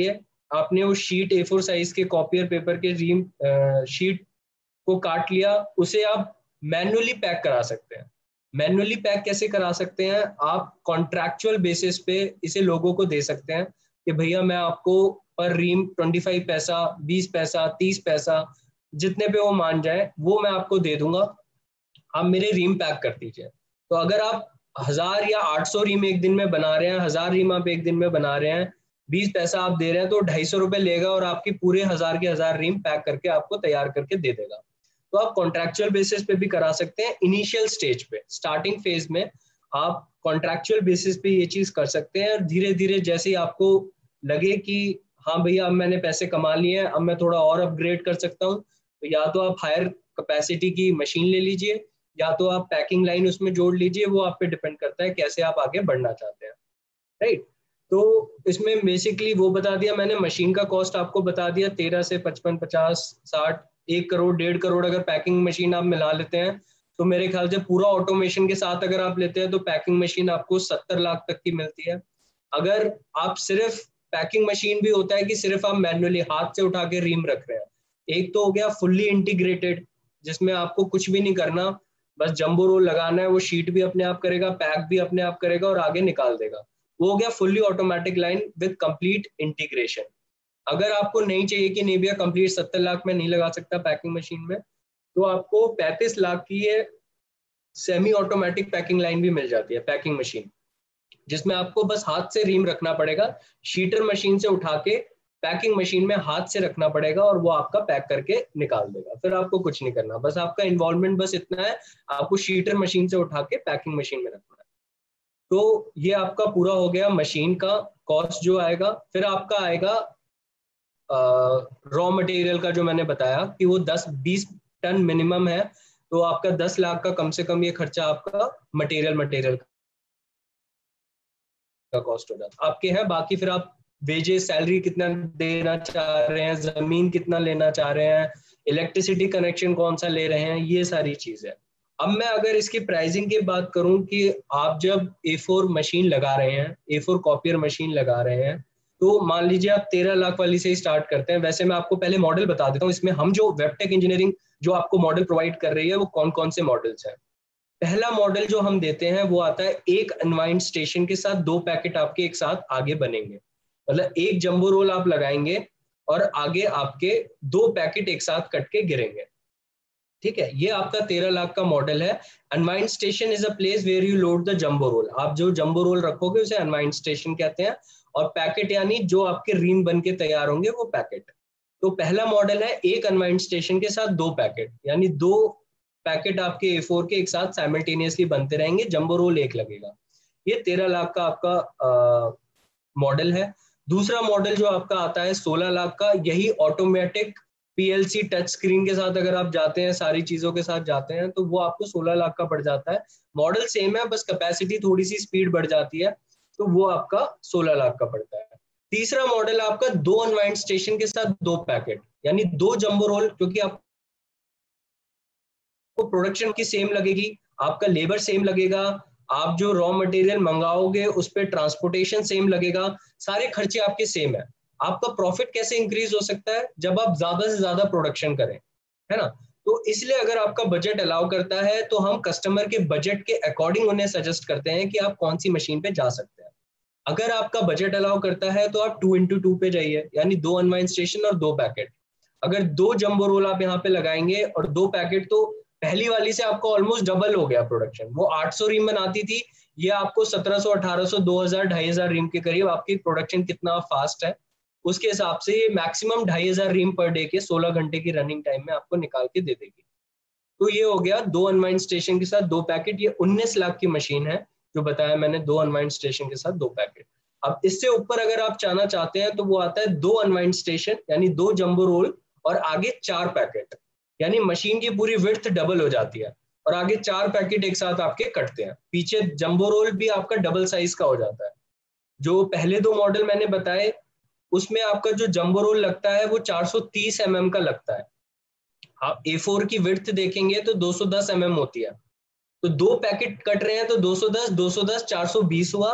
आपने वो शीट ए फोर साइज के कॉपियर पेपर के रीम शीट को काट लिया, उसे आप मैन्युअली पैक करा सकते हैं। मैन्युअली पैक कैसे करा सकते हैं? आप कॉन्ट्रैक्चुअल बेसिस पे इसे लोगों को दे सकते हैं कि भैया मैं आपको पर रीम पच्चीस पैसा, बीस पैसा, तीस पैसा, जितने पे वो मान जाए वो मैं आपको दे दूंगा, आप मेरे रीम पैक कर दीजिए। तो अगर आप हजार या आठ सौ रीम एक दिन में बना रहे हैं, हजार रीम आप एक दिन में बना रहे हैं, बीस पैसा आप दे रहे हैं, तो ढाई सौ रुपए लेगा और आपकी पूरे हजार के हजार रीम पैक करके आपको तैयार करके दे देगा। तो आप कॉन्ट्रैक्चुअल बेसिस पे भी करा सकते हैं। इनिशियल स्टेज पे, स्टार्टिंग फेज में आप कॉन्ट्रैक्चुअल बेसिस पे ये चीज कर सकते हैं, और धीरे धीरे जैसे ही आपको लगे कि हाँ भैया अब मैंने पैसे कमा लिए हैं, अब मैं थोड़ा और अपग्रेड कर सकता हूँ, तो या तो आप हायर कैपेसिटी की मशीन ले लीजिए या तो आप पैकिंग लाइन उसमें जोड़ लीजिए। वो आप पे डिपेंड करता है कैसे आप आगे बढ़ना चाहते हैं, राइट। तो इसमें बेसिकली वो बता दिया मैंने, मशीन का कॉस्ट आपको बता दिया, तेरह से पचपन, पचास, साठ, एक करोड़, डेढ़ करोड़ अगर पैकिंग मशीन आप मिला लेते हैं तो मेरे ख्याल से पूरा ऑटोमेशन के साथ अगर आप लेते हैं तो पैकिंग मशीन आपको सत्तर लाख तक की मिलती है। अगर आप सिर्फ पैकिंग मशीन भी होता है कि सिर्फ आप मैन्युअली हाथ से उठा के रीम रख रहे हैं, एक तो हो गया फुल्ली इंटीग्रेटेड जिसमें आपको कुछ भी नहीं करना, बस जंबो रोल लगाना है, वो शीट भी अपने आप करेगा, पैक भी अपने आप करेगा और आगे निकाल देगा। वो हो गया fully automatic line with complete integration. अगर आपको नहीं चाहिए कि नहीं भैया कंप्लीट सत्तर लाख में नहीं लगा सकता पैकिंग मशीन में, तो आपको पैंतीस लाख की ये सेमी ऑटोमेटिक पैकिंग लाइन भी मिल जाती है, पैकिंग मशीन, जिसमें आपको बस हाथ से रीम रखना पड़ेगा, शीटर मशीन से उठा के पैकिंग मशीन में हाथ से रखना पड़ेगा और वो आपका पैक करके निकाल देगा। फिर आपको कुछ नहीं करना, बस आपका इन्वॉल्वमेंट बस इतना है, आपको शीटर मशीन से उठा के पैकिंग मशीन में रखना है। तो ये आपका पूरा हो गया मशीन का कॉस्ट जो आएगा। फिर आपका आएगा रॉ मटेरियल का, जो मैंने बताया कि वो दस बीस टन मिनिमम है, तो आपका दस लाख का कम से कम ये खर्चा आपका मटेरियल मटेरियल का कॉस्ट हो जाता है आपके है। बाकी फिर आप वेजेस, सैलरी कितना देना चाह रहे हैं, जमीन कितना लेना चाह रहे हैं, इलेक्ट्रिसिटी कनेक्शन कौन सा ले रहे हैं, ये सारी चीज है। अब मैं अगर इसकी प्राइसिंग की बात करूं कि आप जब ए फोर मशीन लगा रहे हैं, ए फोर कॉपियर मशीन लगा रहे हैं, तो मान लीजिए आप तेरह लाख वाली से ही स्टार्ट करते हैं। वैसे मैं आपको पहले मॉडल बता देता हूँ, इसमें हम जो वेबटेक इंजीनियरिंग जो आपको मॉडल प्रोवाइड कर रही है वो कौन कौन से मॉडल्स हैं। पहला मॉडल जो हम देते हैं वो आता है एक अनवाइंड स्टेशन के साथ दो पैकेट आपके एक साथ आगे बनेंगे, मतलब एक जंबो रोल आप लगाएंगे और आगे आपके दो पैकेट एक साथ कट के गिरेंगे, ठीक है। ये आपका तेरह लाख का मॉडल है। Unwind station is a place where you load the jumbo roll. आप जो जंबो रोल रखोगे उसे अनवाइंड स्टेशन कहते हैं, और पैकेट यानी जो आपके रीम बन के तैयार होंगे वो पैकेट। तो पहला मॉडल है एक अनवाइंड स्टेशन के साथ दो पैकेट, यानी दो पैकेट आपके ए फोर के एक साथ साइमल्टेनियसली बनते रहेंगे, जंबो रोल एक लगेगा। ये तेरह लाख का आपका मॉडल है। दूसरा मॉडल जो आपका आता है सोलह लाख का, यही ऑटोमेटिक पीएलसी टच स्क्रीन के साथ अगर आप जाते हैं, सारी चीजों के साथ जाते हैं, तो वो आपको सोलह लाख का पड़ जाता है। मॉडल सेम है, बस कैपेसिटी थोड़ी सी स्पीड बढ़ जाती है, तो वो आपका सोलह लाख का पड़ता है। तीसरा मॉडल आपका दो अनवाइंड स्टेशन के साथ दो पैकेट, यानी दो जंबो रोल, क्योंकि आपको प्रोडक्शन की सेम लगेगी, आपका लेबर सेम लगेगा, आप जो रॉ मटेरियल मंगाओगे उस पर ट्रांसपोर्टेशन सेम लगेगा, सारे खर्चे आपके सेम है। आपका प्रॉफिट कैसे इंक्रीज हो सकता है? जब आप ज्यादा से ज्यादा प्रोडक्शन करें, है ना। तो इसलिए अगर आपका बजट अलाउ करता है तो हम कस्टमर के बजट के अकॉर्डिंग उन्हें सजेस्ट करते हैं कि आप कौन सी मशीन पे जा सकते हैं। अगर आपका बजट अलाउ करता है तो आप टू इंटू टू पे जाइए, यानी दो अनवाइंड स्टेशन और दो पैकेट। अगर दो जंबो रोल आप यहाँ पे लगाएंगे और दो पैकेट, तो पहली वाली से आपको ऑलमोस्ट डबल हो गया प्रोडक्शन। वो आठ सौ रीम बनाती थी, ये आपको सत्रह सौ, अठारह सौ, दो हजार, ढाई हजार रीम के करीब। आपकी प्रोडक्शन कितना फास्ट है उसके हिसाब से ये मैक्सिमम ढाई हजार रीम पर डे के सोलह घंटे की रनिंग टाइम में आपको निकाल के दे देगी। तो ये हो गया दो अनवाइंड स्टेशन के साथ दो पैकेट। ये उन्नीस लाख की मशीन है जो बताया मैंने, दो अनवाइंड स्टेशन के साथ दो पैकेट। अब इससे ऊपर अगर आप जाना चाहते हैं तो वो आता है दो अनवाइंड स्टेशन, यानी दो जंबो रोल और आगे चार पैकेट, यानी मशीन की पूरी विड्थ डबल हो जाती है और आगे चार पैकेट एक साथ आपके कटते हैं। पीछे जंबो रोल भी आपका डबल साइज का हो जाता है। जो पहले दो मॉडल मैंने बताए उसमें आपका जो जंबो रोल लगता है वो चार सौ तीस एम एम का लगता है। आप ए फोर की विड्थ देखेंगे तो दो सौ दस एम एम होती है, तो दो पैकेट कट रहे हैं तो दो सौ दस, दो सौ दस, चार सौ बीस हुआ,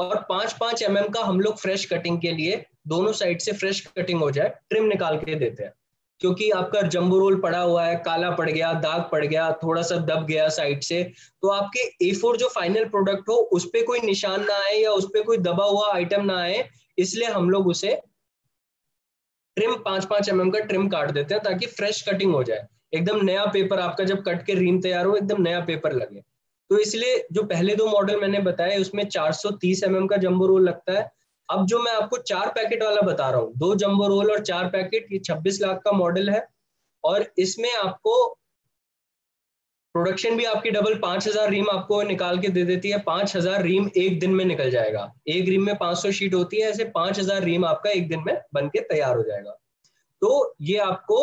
और पांच पांच एम एम का हम लोग फ्रेश कटिंग के लिए दोनों साइड से फ्रेश कटिंग हो जाए ट्रिम निकाल के देते हैं, क्योंकि आपका जंबो रोल पड़ा हुआ है, काला पड़ गया, दाग पड़ गया, थोड़ा सा दब गया साइड से, तो आपके ए फोर जो फाइनल प्रोडक्ट हो उस पर कोई निशान ना आए या उस पर कोई दबा हुआ आइटम ना आए, इसलिए हम लोग उसे ट्रिम पांच पांच एम एम का ट्रिम काट देते हैं ताकि फ्रेश कटिंग हो जाए, एकदम नया पेपर आपका जब कट के रीम तैयार हो एकदम नया पेपर लगे। तो इसलिए जो पहले दो मॉडल मैंने बताए उसमें चार सौ तीस एम एम का जंबो रोल लगता है। अब जो मैं आपको चार पैकेट वाला बता रहा हूँ, दो जंबो रोल और चार पैकेट, ये छब्बीस लाख का मॉडल है और इसमें आपको प्रोडक्शन भी आपकी डबल पांच हजार रीम आपको निकाल के दे देती है। पांच हजार रीम एक दिन में निकल जाएगा, एक रीम में पांच सौ शीट होती है, ऐसे पांच हजार रीम आपका एक दिन में बन के तैयार हो जाएगा। तो ये आपको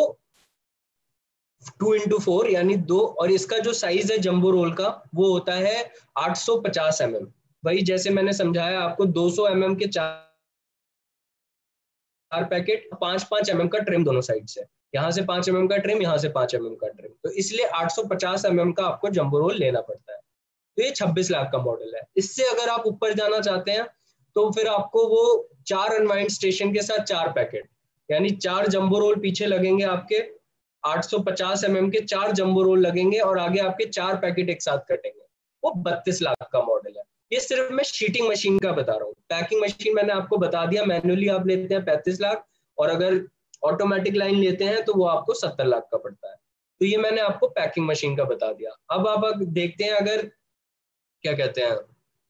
टू इंटू फोर यानी दो, और इसका जो साइज है जंबो रोल का वो होता है आठ सौ पचास एम एम। वही जैसे मैंने समझाया आपको, दो सौ एम एम के चार पैकेट, पांच पांच एम एम का ट्रिम दोनों साइड से, यहाँ से पांच एम एम का ट्रिम, यहाँ से पांच एम एम का ट्रिम, तो इसलिए आठ सौ पचास एम एम का आपको जंबो रोल लेना पड़ता है। तो ये छब्बीस लाख का मॉडल है। इससे अगर आप ऊपर जाना चाहते हैं तो फिर आपको वो चार अनवाइंड स्टेशन के साथ चार पैकेट, यानी चार जंबो रोल पीछे लगेंगे आपके, आठ सौ पचास एम एम के चार जंबो रोल लगेंगे और आगे आपके चार पैकेट एक साथ कटेंगे, वो बत्तीस लाख का मॉडल है। ये सिर्फ मैं शीटिंग मशीन का बता रहा हूँ। पैकिंग मशीन मैंने आपको बता दिया, मैनुअली आप लेते हैं पैंतीस लाख और अगर ऑटोमेटिक लाइन लेते हैं तो वो आपको सत्तर लाख का पड़ता है। तो ये मैंने आपको पैकिंग मशीन का बता दिया। अब आप देखते हैं अगर क्या कहते हैं,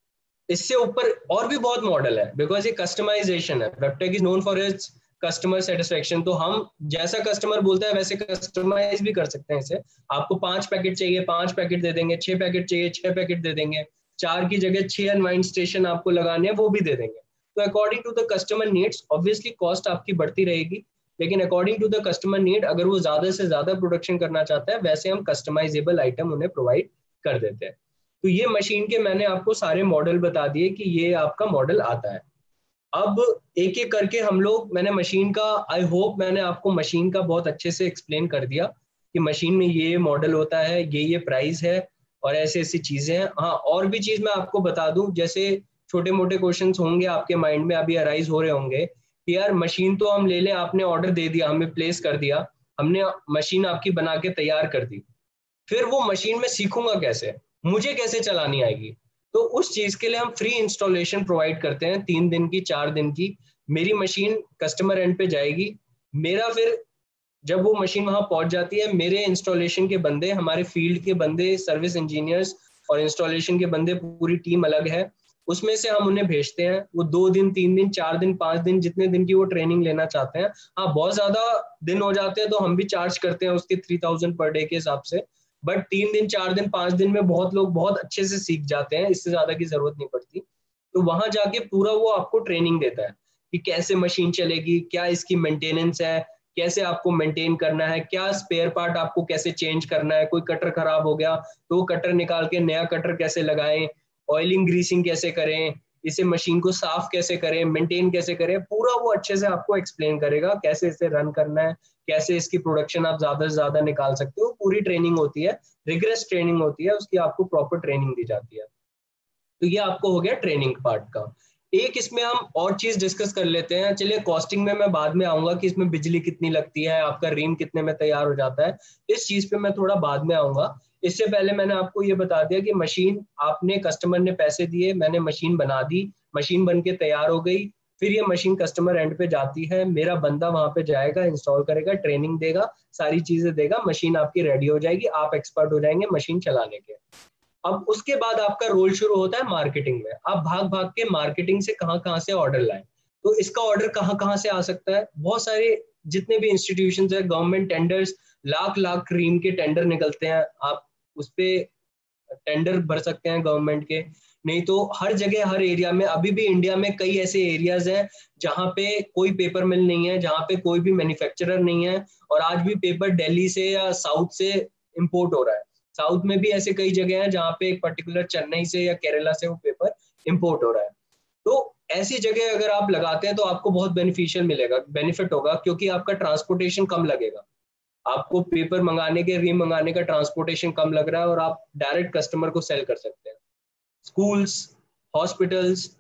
इससे ऊपर और भी बहुत मॉडल है, बिकॉज ये कस्टमाइजेशन है। वेबटेक is known for its customer satisfaction, तो हम जैसा कस्टमर बोलता है वैसे कस्टमाइज भी कर सकते हैं इसे। आपको पांच पैकेट चाहिए पांच पैकेट दे देंगे, छह पैकेट चाहिए छह पैकेट दे देंगे, चार की जगह छह अनवाइंड स्टेशन आपको लगाने हैं वो भी दे देंगे। तो according to the customer needs, obviously cost आपकी बढ़ती रहेगी, लेकिन according to the customer need, अगर वो ज्यादा से ज्यादा प्रोडक्शन करना चाहता है वैसे हम कस्टमाइजेबल आइटम उन्हें प्रोवाइड कर देते हैं। तो ये मशीन के मैंने आपको सारे मॉडल बता दिए कि ये आपका मॉडल आता है। अब एक एक करके हम लोग, मैंने मशीन का, आई होप मैंने आपको मशीन का बहुत अच्छे से एक्सप्लेन कर दिया कि मशीन में ये मॉडल होता है, ये ये प्राइस है और ऐसी ऐसी चीजें हैं। हाँ, और भी चीज मैं आपको बता दूं, जैसे छोटे मोटे क्वेश्चंस होंगे आपके माइंड में अभी अराइज हो रहे होंगे कि यार मशीन तो हम ले लें, आपने ऑर्डर दे दिया, हमें प्लेस कर दिया, हमने मशीन आपकी बना के तैयार कर दी, फिर वो मशीन में सीखूंगा कैसे, मुझे कैसे चलानी आएगी? तो उस चीज के लिए हम फ्री इंस्टॉलेशन प्रोवाइड करते हैं, तीन दिन की चार दिन की। मेरी मशीन कस्टमर एंड पे जाएगी, मेरा फिर जब वो मशीन वहां पहुंच जाती है, मेरे इंस्टॉलेशन के बंदे, हमारे फील्ड के बंदे, सर्विस इंजीनियर्स और इंस्टॉलेशन के बंदे, पूरी टीम अलग है, उसमें से हम उन्हें भेजते हैं। वो दो दिन तीन दिन चार दिन पांच दिन जितने दिन की वो ट्रेनिंग लेना चाहते हैं। हाँ, बहुत ज्यादा दिन हो जाते हैं तो हम भी चार्ज करते हैं उसके थ्री थाउजेंड पर डे के हिसाब से, बट तीन दिन चार दिन पांच दिन में बहुत लोग बहुत अच्छे से सीख जाते हैं, इससे ज्यादा की जरूरत नहीं पड़ती। तो वहां जाके पूरा वो आपको ट्रेनिंग देता है कि कैसे मशीन चलेगी, क्या इसकी मेंटेनेंस है, कैसे आपको मेंटेन करना है, क्या स्पेयर पार्ट आपको कैसे चेंज करना है, कोई कटर खराब हो गया तो वो कटर निकाल के नया कटर कैसे लगाएं, ऑयलिंग ग्रीसिंग कैसे करें, इसे मशीन को साफ कैसे करें, मेंटेन कैसे करें, पूरा वो अच्छे से आपको एक्सप्लेन करेगा कैसे इसे रन करना है, कैसे इसकी प्रोडक्शन आप ज्यादा से ज्यादा निकाल सकते हो। पूरी ट्रेनिंग होती है, रिग्रेस ट्रेनिंग होती है, उसकी आपको प्रॉपर ट्रेनिंग दी जाती है। तो ये आपको हो गया ट्रेनिंग पार्ट का। एक इसमें हम और चीज डिस्कस कर लेते हैं, चलिए कॉस्टिंग में मैं बाद में आऊंगा कि इसमें बिजली कितनी लगती है, आपका रीम कितने में तैयार हो जाता है, इस चीज पे मैं थोड़ा बाद में आऊंगा। इससे पहले मैंने आपको ये बता दिया कि मशीन, आपने कस्टमर ने पैसे दिए, मैंने मशीन बना दी, मशीन बन के तैयार हो गई, फिर ये मशीन कस्टमर एंड पे जाती है, मेरा बंदा वहां पे जाएगा, इंस्टॉल करेगा, ट्रेनिंग देगा, सारी चीजें देगा, मशीन आपकी रेडी हो जाएगी, आप एक्सपर्ट हो जाएंगे मशीन चलाने के। अब उसके बाद आपका रोल शुरू होता है मार्केटिंग में। आप भाग भाग के मार्केटिंग से कहाँ कहाँ से ऑर्डर लाएं, तो इसका ऑर्डर कहाँ कहाँ से आ सकता है, बहुत सारे जितने भी इंस्टीट्यूशंस है, गवर्नमेंट टेंडर्स, लाख लाख क्रीम के टेंडर निकलते हैं, आप उस पर टेंडर भर सकते हैं गवर्नमेंट के। नहीं तो हर जगह हर एरिया में, अभी भी इंडिया में कई ऐसे एरियाज हैं जहाँ पे कोई पेपर मिल नहीं है, जहाँ पे कोई भी मैन्युफैक्चरर नहीं है, और आज भी पेपर दिल्ली से या साउथ से इंपोर्ट हो रहा है। साउथ में भी ऐसे कई जगह हैं जहाँ पे एक पर्टिकुलर चेन्नई से या केरला से वो पेपर इंपोर्ट हो रहा है। तो ऐसी जगह अगर आप लगाते हैं तो आपको बहुत बेनिफिशियल मिलेगा, बेनिफिट होगा, क्योंकि आपका ट्रांसपोर्टेशन कम लगेगा, आपको पेपर मंगाने के, रीम मंगाने का ट्रांसपोर्टेशन कम लग रहा है और आप डायरेक्ट कस्टमर को सेल कर सकते हैं। स्कूल्स, हॉस्पिटल्स,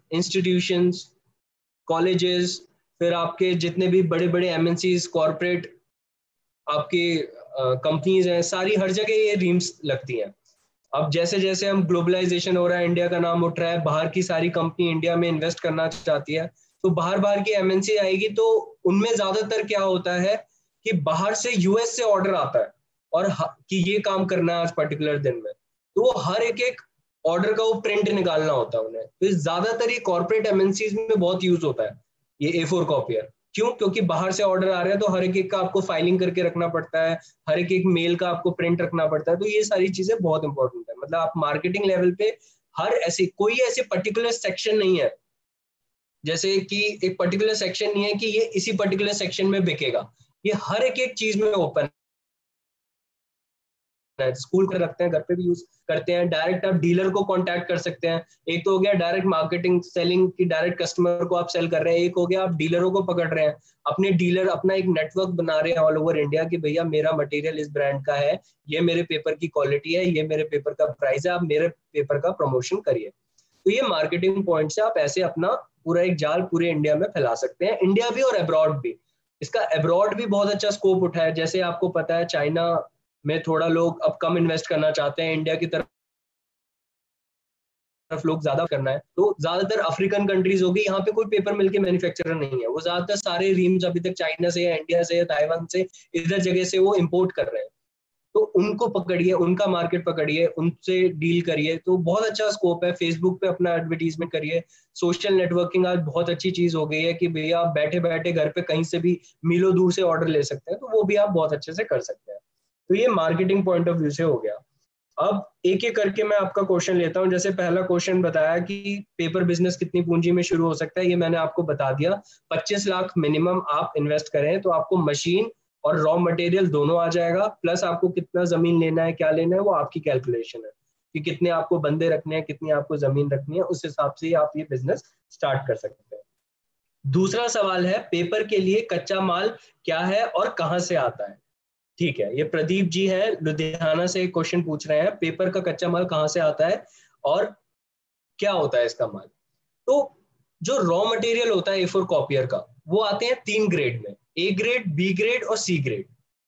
इंस्टीट्यूशंस, कॉलेजेस, फिर आपके जितने भी बड़े बड़े एमएनसीज, कॉर्पोरेट आपके कंपनीज हैं, सारी हर जगह ये रीम्स लगती हैं। अब जैसे जैसे हम ग्लोबलाइजेशन हो रहा है, इंडिया का नाम उठ रहा है, बाहर की सारी कंपनी इंडिया में इन्वेस्ट करना चाहती है, तो बाहर बाहर की एमएनसी आएगी, तो उनमें ज्यादातर क्या होता है कि बाहर से यूएस से ऑर्डर आता है और कि ये काम करना है आज पर्टिकुलर दिन में, तो वो हर एक एक ऑर्डर का वो प्रिंट निकालना होता है उन्हें। तो ज्यादातर ये कॉर्पोरेट एमएनसीज में बहुत यूज होता है ये ए फोर कॉपियर। क्यों? क्योंकि बाहर से ऑर्डर आ रहे हैं तो हर एक एक का आपको फाइलिंग करके रखना पड़ता है, हर एक एक मेल का आपको प्रिंट रखना पड़ता है, तो ये सारी चीजें बहुत इंपॉर्टेंट है। मतलब आप मार्केटिंग लेवल पे हर ऐसी कोई ऐसे पर्टिकुलर सेक्शन नहीं है, जैसे कि एक पर्टिकुलर सेक्शन नहीं है कि ये इसी पर्टिकुलर सेक्शन में बिकेगा, ये हर एक एक चीज में ओपन है। स्कूल कर रखते हैं, घर पे भी यूज करते हैं, डायरेक्ट आप डीलर को कांटेक्ट कर सकते हैं। एक तो हो गया डायरेक्ट मार्केटिंग सेलिंग की, डायरेक्ट कस्टमर को आप सेल कर रहे हैं। एक हो गया आप डीलरों को पकड़ रहे हैं, अपने डीलर अपना एक नेटवर्क बना रहे हैं ऑल ओवर इंडिया कि भैया मेरा मटेरियल इस ब्रांड का है, ये मेरे पेपर की क्वालिटी है, ये मेरे पेपर का प्राइस है, आप मेरे पेपर का प्रमोशन करिए। तो ये मार्केटिंग पॉइंट से आप ऐसे अपना पूरा एक जाल पूरे इंडिया में फैला सकते हैं, इंडिया भी और अब्रॉड भी। इसका अब्रॉड भी बहुत अच्छा स्कोप उठा है। जैसे आपको पता है चाइना में थोड़ा लोग अब कम इन्वेस्ट करना चाहते हैं, इंडिया की तरफ लोग ज्यादा करना है, तो ज्यादातर अफ्रीकन कंट्रीज होगी, यहाँ पे कोई पेपर मिल के मैन्युफैक्चरर नहीं है, वो ज्यादातर सारे रीम्स अभी तक चाइना से या इंडिया से या ताइवान से इधर जगह से वो इम्पोर्ट कर रहे हैं। तो उनको पकड़िए, उनका मार्केट पकड़िए, उनसे डील करिए, तो बहुत अच्छा स्कोप है। फेसबुक पे अपना एडवर्टीजमेंट करिए। सोशल नेटवर्किंग आज बहुत अच्छी चीज हो गई है कि भैया आप बैठे बैठे घर पे कहीं से भी मीलों दूर से ऑर्डर ले सकते हैं, तो वो भी आप बहुत अच्छे से कर सकते हैं। तो ये मार्केटिंग पॉइंट ऑफ व्यू से हो गया। अब एक एक करके मैं आपका क्वेश्चन लेता हूं। जैसे पहला क्वेश्चन बताया कि पेपर बिजनेस कितनी पूंजी में शुरू हो सकता है, ये मैंने आपको बता दिया। पच्चीस लाख मिनिमम आप इन्वेस्ट करें तो आपको मशीन और रॉ मटेरियल दोनों आ जाएगा, प्लस आपको कितना जमीन लेना है, क्या लेना है, वो आपकी कैलकुलेशन है कि कितने आपको बंदे रखने हैं, कितनी आपको जमीन रखनी है, उस हिसाब से आप ये बिजनेस स्टार्ट कर सकते हैं। दूसरा सवाल है पेपर के लिए कच्चा माल क्या है और कहां से आता है। ठीक है, ये प्रदीप जी है लुधियाना से एक क्वेश्चन पूछ रहे हैं, पेपर का कच्चा माल कहां से आता है और क्या होता है इसका माल। तो जो रॉ मटेरियल होता है ए फोर कॉपियर का, वो आते हैं तीन ग्रेड में, ए ग्रेड, बी ग्रेड और सी ग्रेड।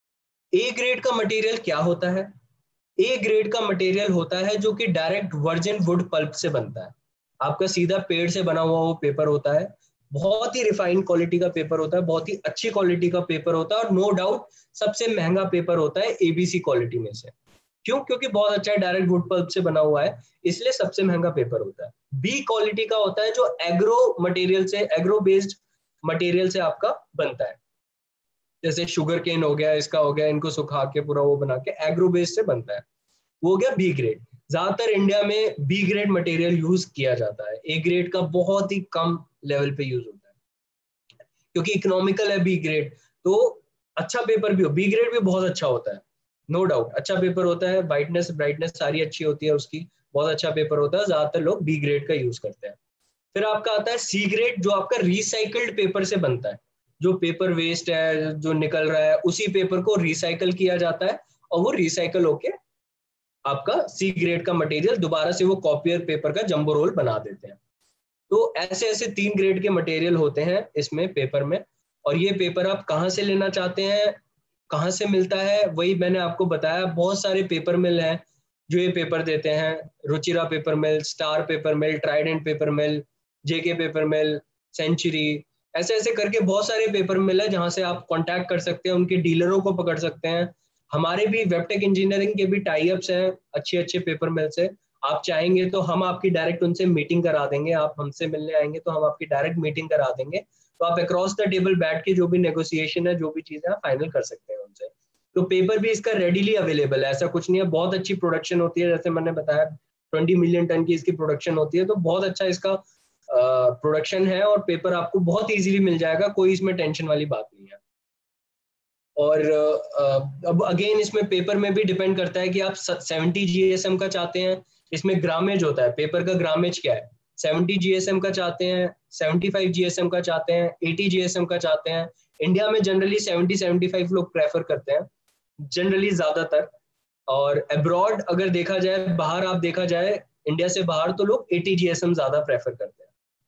ए ग्रेड का मटेरियल क्या होता है? ए ग्रेड का मटेरियल होता है जो कि डायरेक्ट वर्जिन वुड पल्प से बनता है, आपका सीधा पेड़ से बना हुआ वो पेपर होता है, बहुत ही रिफाइंड क्वालिटी का पेपर होता है, बहुत ही अच्छी क्वालिटी का पेपर होता है, और नो डाउट सबसे महंगा पेपर होता है एबीसी क्वालिटी में से। क्यों? क्योंकि बहुत अच्छा है, डायरेक्ट वुड पल्प से बना हुआ है, इसलिए सबसे महंगा पेपर होता है। बी क्वालिटी का होता है जो एग्रो मटेरियल से, एग्रो बेस्ड मटेरियल से आपका बनता है, जैसे शुगर केन हो गया, इसका हो गया, इनको सुखा के पूरा वो बना के एग्रो बेस्ड से बनता है, वो हो गया बी ग्रेड। ज्यादातर इंडिया में बी ग्रेड मटेरियल यूज किया जाता है, ए ग्रेड का बहुत ही कम लेवल पे यूज होता है क्योंकि इकोनॉमिकल है बी ग्रेड, तो अच्छा पेपर भी हो, बी ग्रेड भी बहुत अच्छा होता है, नो डाउट अच्छा पेपर होता है, ब्राइटनेस ब्राइटनेस सारी अच्छी होती है उसकी, बहुत अच्छा पेपर होता है, ज्यादातर लोग बी ग्रेड का यूज करते हैं। फिर आपका आता है सी ग्रेड जो आपका रिसाइकल्ड पेपर से बनता है, जो पेपर वेस्ट है जो निकल रहा है उसी पेपर को रिसाइकल किया जाता है और वो रिसाइकल होके आपका सी ग्रेड का मटेरियल दोबारा से वो कॉपियर पेपर का जंबो रोल बना देते हैं। तो ऐसे ऐसे तीन ग्रेड के मटेरियल होते हैं इसमें पेपर में, और ये पेपर आप कहाँ से लेना चाहते हैं, कहाँ से मिलता है, वही मैंने आपको बताया। बहुत सारे पेपर मिल हैं जो ये पेपर देते हैं, Ruchira paper mill, Star paper mill, Trident paper mill, JK paper mill, Century, ऐसे ऐसे करके बहुत सारे पेपर मिल है जहाँ से आप कांटेक्ट कर सकते हैं, उनके डीलरों को पकड़ सकते हैं। हमारे भी वेबटेक इंजीनियरिंग के भी टाई अप्स हैं अच्छे अच्छे पेपर मिल से, आप चाहेंगे तो हम आपकी डायरेक्ट उनसे मीटिंग करा देंगे, आप हमसे मिलने आएंगे तो हम आपकी डायरेक्ट मीटिंग करा देंगे, तो आप अक्रॉस द टेबल बैठ के जो भी नेगोशिएशन है, जो भी चीजें आप फाइनल कर सकते हैं उनसे। तो पेपर भी इसका रेडीली अवेलेबल है, ऐसा कुछ नहीं है, बहुत अच्छी प्रोडक्शन होती है, जैसे मैंने बताया ट्वेंटी मिलियन टन की इसकी प्रोडक्शन होती है, तो बहुत अच्छा इसका प्रोडक्शन है और पेपर आपको बहुत इजीली मिल जाएगा, कोई इसमें टेंशन वाली बात नहीं है। और अब अगेन इसमें पेपर में भी डिपेंड करता है कि आप सेवेंटी जीएसएम का चाहते हैं, इसमें ग्रामेज होता है, पेपर का ग्रामेज क्या है, सेवेंटी जीएसएम का चाहते हैं, सेवेंटी फाइव जीएसएम का चाहते हैं, एटी जीएसएम का चाहते हैं। इंडिया में जनरली सेवेंटी सेवेंटी फाइव लोग प्रेफर करते हैं जनरली ज्यादातर, और अब्रॉड अगर देखा जाए, बाहर आप देखा जाए इंडिया से बाहर, तो लोग एटी जीएसएम ज्यादा प्रेफर करते हैं।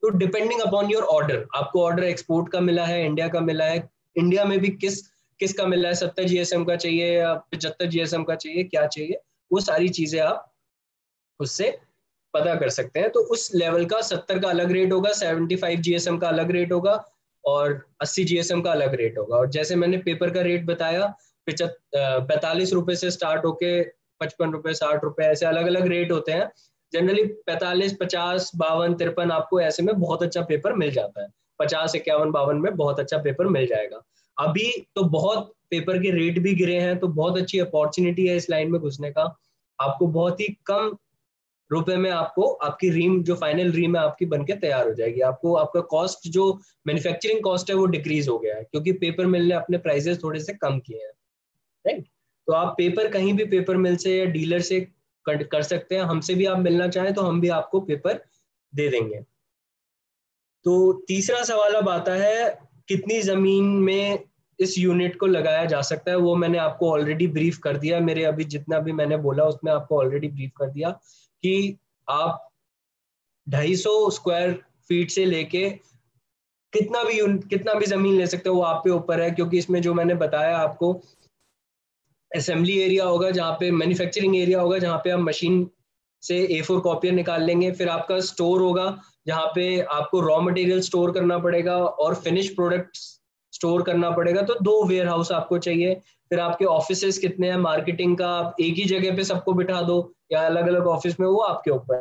तो डिपेंडिंग अपॉन योर ऑर्डर, आपको ऑर्डर एक्सपोर्ट का मिला है, इंडिया का मिला है, इंडिया में भी किस किसका मिला है, सत्तर जीएसएम का चाहिए या पचहत्तर जीएसएम का चाहिए, क्या चाहिए, वो सारी चीजें आप उससे पता कर सकते हैं। तो उस लेवल का सत्तर का अलग रेट होगा, पचहत्तर जीएसएम का अलग रेट होगा और अस्सी जीएसएम का अलग रेट होगा। और जैसे मैंने पेपर का रेट बताया, पैंतालीस रुपए से स्टार्ट होके पचपन रुपए, साठ रुपए, ऐसे अलग अलग रेट होते हैं। जनरली पैंतालीस, पचास, बावन, तिरपन आपको ऐसे में बहुत अच्छा पेपर मिल जाता है। पचास, इक्यावन, बावन में बहुत अच्छा पेपर मिल जाएगा। अभी तो बहुत पेपर के रेट भी गिरे हैं, तो बहुत अच्छी अपॉर्चुनिटी है इस लाइन में घुसने का। आपको बहुत ही कम रुपए में आपको आपकी रीम, जो फाइनल रीम है आपकी बनके तैयार हो जाएगी। आपको आपका कॉस्ट, जो मैन्युफैक्चरिंग कॉस्ट है, वो डिक्रीज हो गया है क्योंकि पेपर मिल ने अपने प्राइसेस थोड़े से कम किए हैं, राइट। तो आप पेपर कहीं भी पेपर मिल से या डीलर से कर, कर सकते हैं। हमसे भी आप मिलना चाहें तो हम भी आपको पेपर दे देंगे। तो तीसरा सवाल अब आता है, कितनी जमीन में इस यूनिट को लगाया जा सकता है। वो मैंने आपको ऑलरेडी ब्रीफ कर दिया, मेरे अभी जितना भी मैंने बोला उसमें आपको ऑलरेडी ब्रीफ कर दिया कि आप ढाई सौ स्क्वायर फीट से लेके कितना भी कितना भी जमीन ले सकते हो, वो आप पे ऊपर है। क्योंकि इसमें जो मैंने बताया आपको, असेंबली एरिया होगा जहाँ पे, मैन्युफैक्चरिंग एरिया होगा जहाँ पे हम मशीन से ए फोर कॉपियर निकाल लेंगे। फिर आपका स्टोर होगा जहाँ पे आपको रॉ मटेरियल स्टोर करना पड़ेगा और फिनिश प्रोडक्ट स्टोर करना पड़ेगा। तो दो वेयर हाउस आपको चाहिए। फिर आपके ऑफिसेस कितने हैं, मार्केटिंग का आप एक ही जगह पे सबको बिठा दो या अलग अलग ऑफिस में, वो आपके ऊपर,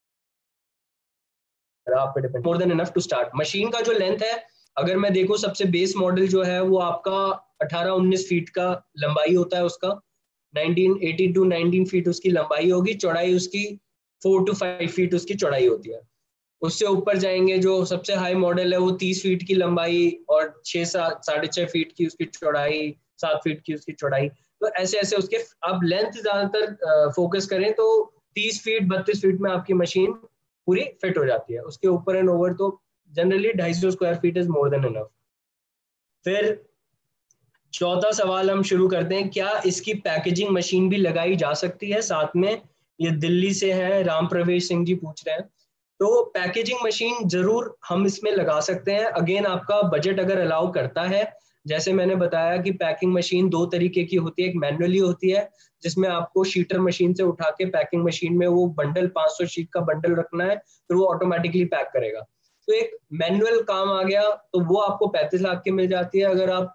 आप पे depend. More than enough to start. Machine का जो लेंथ है, अगर मैं देखूं, सबसे बेस मॉडल जो है वो आपका अठारह उन्नीस फीट का लंबाई होता है उसका, nineteen eighty to nineteen feet उसकी लंबाई होगी। चौड़ाई उसकी फोर टू फाइव फीट उसकी चौड़ाई होती है। उससे ऊपर जाएंगे, जो सबसे हाई मॉडल है वो तीस फीट की लंबाई और छः सात साढ़े छः फीट की उसकी चौड़ाई, सात फीट की उसकी चौड़ाई। तो ऐसे ऐसे उसके आप लेंथ ज्यादातर फोकस करें तो तीस फीट बत्तीस फीट में आपकी मशीन पूरी फिट हो जाती है। उसके ऊपर एंड ओवर तो जनरली ढाई सौ square feet is more than enough. फिर चौथा सवाल हम शुरू करते हैं, क्या इसकी पैकेजिंग मशीन भी लगाई जा सकती है साथ में। ये दिल्ली से है, राम प्रवेश सिंह जी पूछ रहे हैं। तो पैकेजिंग मशीन जरूर हम इसमें लगा सकते हैं, अगेन आपका बजट अगर अलाउ करता है। जैसे मैंने बताया कि पैकिंग मशीन दो तरीके की होती है, एक मैनुअली होती है जिसमें आपको शीटर मशीन से उठा के पैकिंग मशीन में वो बंडल, पाँच सौ शीट का बंडल रखना है, फिर वो ऑटोमेटिकली पैक करेगा। तो एक मैनुअल काम आ गया, तो वो आपको पैंतीस लाख की मिल जाती है। अगर आप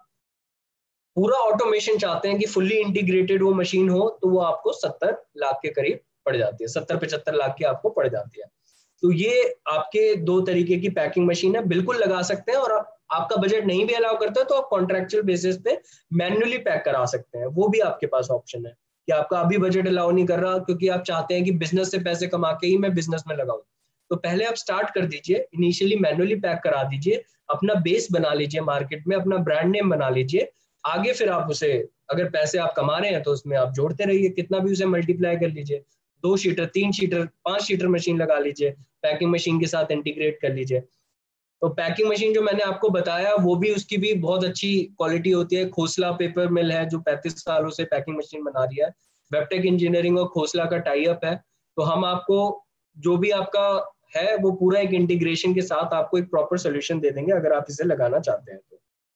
पूरा ऑटोमेशन चाहते हैं कि फुल्ली इंटीग्रेटेड वो मशीन हो, तो वो आपको सत्तर लाख के करीब पड़ जाती है, सत्तर पचहत्तर लाख की आपको पड़ जाती है। तो ये आपके दो तरीके की पैकिंग मशीन है, बिल्कुल लगा सकते हैं। और आप, आपका बजट नहीं भी अलाउ करता है तो आप कॉन्ट्रेक्चुअल बेसिस पे मैन्युअली पैक करा सकते हैं, वो भी आपके पास ऑप्शन है। कि आपका अभी बजट अलाउ नहीं कर रहा क्योंकि आप चाहते हैं कि बिजनेस से पैसे कमा के ही मैं बिजनेस में लगाऊं, तो पहले आप स्टार्ट कर दीजिए, इनिशियली मैन्युअली पैक करा दीजिए, अपना बेस बना लीजिए मार्केट में, अपना ब्रांड नेम बना लीजिए। आगे फिर आप उसे, अगर पैसे आप कमा रहे हैं तो उसमें आप जोड़ते रहिए, कितना भी उसे मल्टीप्लाई कर लीजिए। दो शीटर, तीन शीटर, पांच शीटर मशीन लगा लीजिए, पैकिंग मशीन के साथ इंटीग्रेट कर लीजिए। तो पैकिंग मशीन जो मैंने आपको बताया वो भी, उसकी भी बहुत अच्छी क्वालिटी होती है। खोसला पेपर मिल है जो पैंतीस सालों से पैकिंग मशीन बना रही है। वेबटेक इंजीनियरिंग और खोसला का टाई अप है, तो हम आपको जो भी आपका है वो पूरा एक इंटीग्रेशन के साथ आपको एक प्रॉपर सोल्यूशन दे देंगे अगर आप इसे लगाना चाहते हैं तो।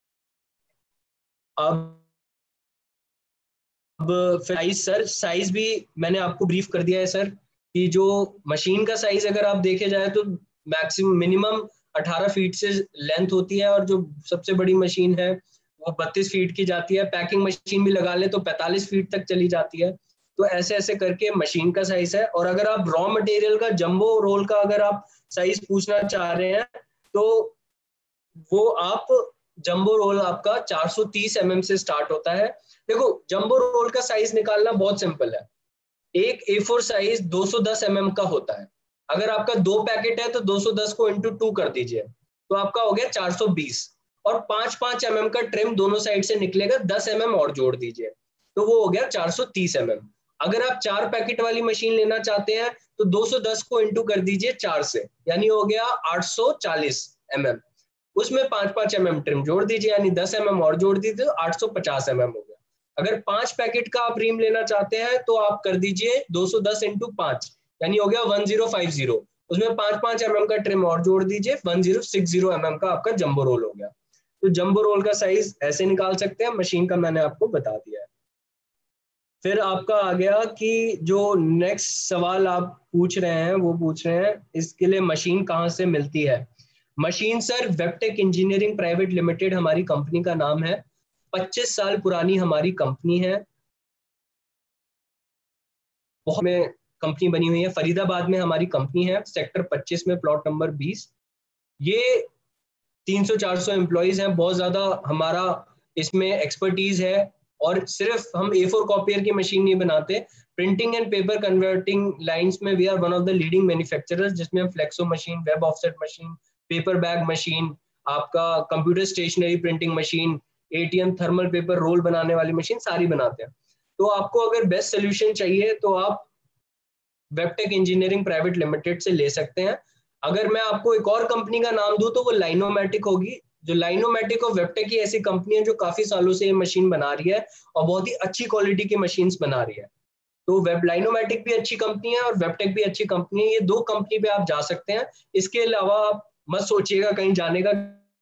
अब अब साइज सर, साइज भी मैंने आपको ब्रीफ कर दिया है सर, कि जो मशीन का साइज अगर आप देखे जाए तो मैक्सिमम मिनिमम अठारह फीट से लेंथ होती है, और जो सबसे बड़ी मशीन है वो बत्तीस फीट की जाती है। पैकिंग मशीन भी लगा ले तो पैंतालीस फीट तक चली जाती है। तो ऐसे ऐसे करके मशीन का साइज है। और अगर आप रॉ मटेरियल का, जंबो रोल का अगर आप साइज पूछना चाह रहे हैं तो वो आप, जंबो रोल आपका चार सौ तीस एम एम से स्टार्ट होता है। देखो, जंबो रोल का साइज निकालना बहुत सिंपल है। एक ए फोर साइज दो सौ दस एम एम का होता है। अगर आपका दो पैकेट है तो दो सौ दस को इंटू टू कर दीजिए, तो आपका हो गया चार सौ बीस। और पांच पांच एम एम का ट्रिम दोनों साइड से निकलेगा, दस एम एम और जोड़ दीजिए, तो वो हो गया चार सौ तीस एम एम। अगर आप चार पैकेट वाली मशीन लेना चाहते हैं तो दो सौ दस को इंटू कर दीजिए चार से, यानी हो गया आठ सौ चालीस एम एम। उसमें पांच पांच एम एम ट्रिम जोड़ दीजिए, यानी दस एम एम और जोड़ दीजिए, तो आठ सौ पचास एम एम हो गया। अगर पांच पैकेट का आप रीम लेना चाहते हैं तो आप कर दीजिए दो सौ दस इंटू पांच, यानी हो गया वन जीरो फाइव जीरो। उसमें पांच पांच एम एम का ट्रिम और जोड़ दीजिए, one zero six zero M M का आपका जंबो रोल हो गया। तो जंबो रोल का साइज ऐसे निकाल सकते हैं, मशीन का मैंने आपको बता दिया है। फिर आपका आ गया कि जो नेक्स्ट सवाल आप पूछ रहे हैं वो पूछ रहे हैं इसके लिए मशीन कहाँ से मिलती है। मशीन सर वेबटेक इंजीनियरिंग प्राइवेट लिमिटेड हमारी कंपनी का नाम है, पच्चीस साल पुरानी हमारी कंपनी है, बहुत में कंपनी बनी हुई है। फरीदाबाद में हमारी कंपनी है, सेक्टर पच्चीस में, प्लॉट नंबर बीस। ये तीन सौ चार सौ एम्प्लॉइज हैं, बहुत ज्यादा हमारा इसमें एक्सपर्टीज है। और सिर्फ हम ए फोर कॉपियर की मशीन नहीं बनाते, printing and paper converting lines में we are one of the leading manufacturers, जिसमें हम flexo machine, web offset machine, paper bag machine, आपका computer stationery printing machine, ATM thermal paper roll बनाने वाली machine सारी बनाते हैं। तो आपको अगर बेस्ट सोल्यूशन चाहिए तो आप वेबटेक इंजीनियरिंग प्राइवेट लिमिटेड से ले सकते हैं। अगर मैं आपको एक और कंपनी का नाम दूं तो वो लाइनोमैटिक होगी। जो लाइनोमैटिक और वेबटेक की ऐसी कंपनी है जो काफी सालों से ये मशीन बना रही है और बहुत ही अच्छी क्वालिटी की मशीन्स बना रही है। तो वेब लाइनोमैटिक भी अच्छी कंपनी है और वेबटेक भी अच्छी कंपनी है, ये दो कंपनी पे आप जा सकते हैं। इसके अलावा आप मत सोचिएगा कहीं जाने का,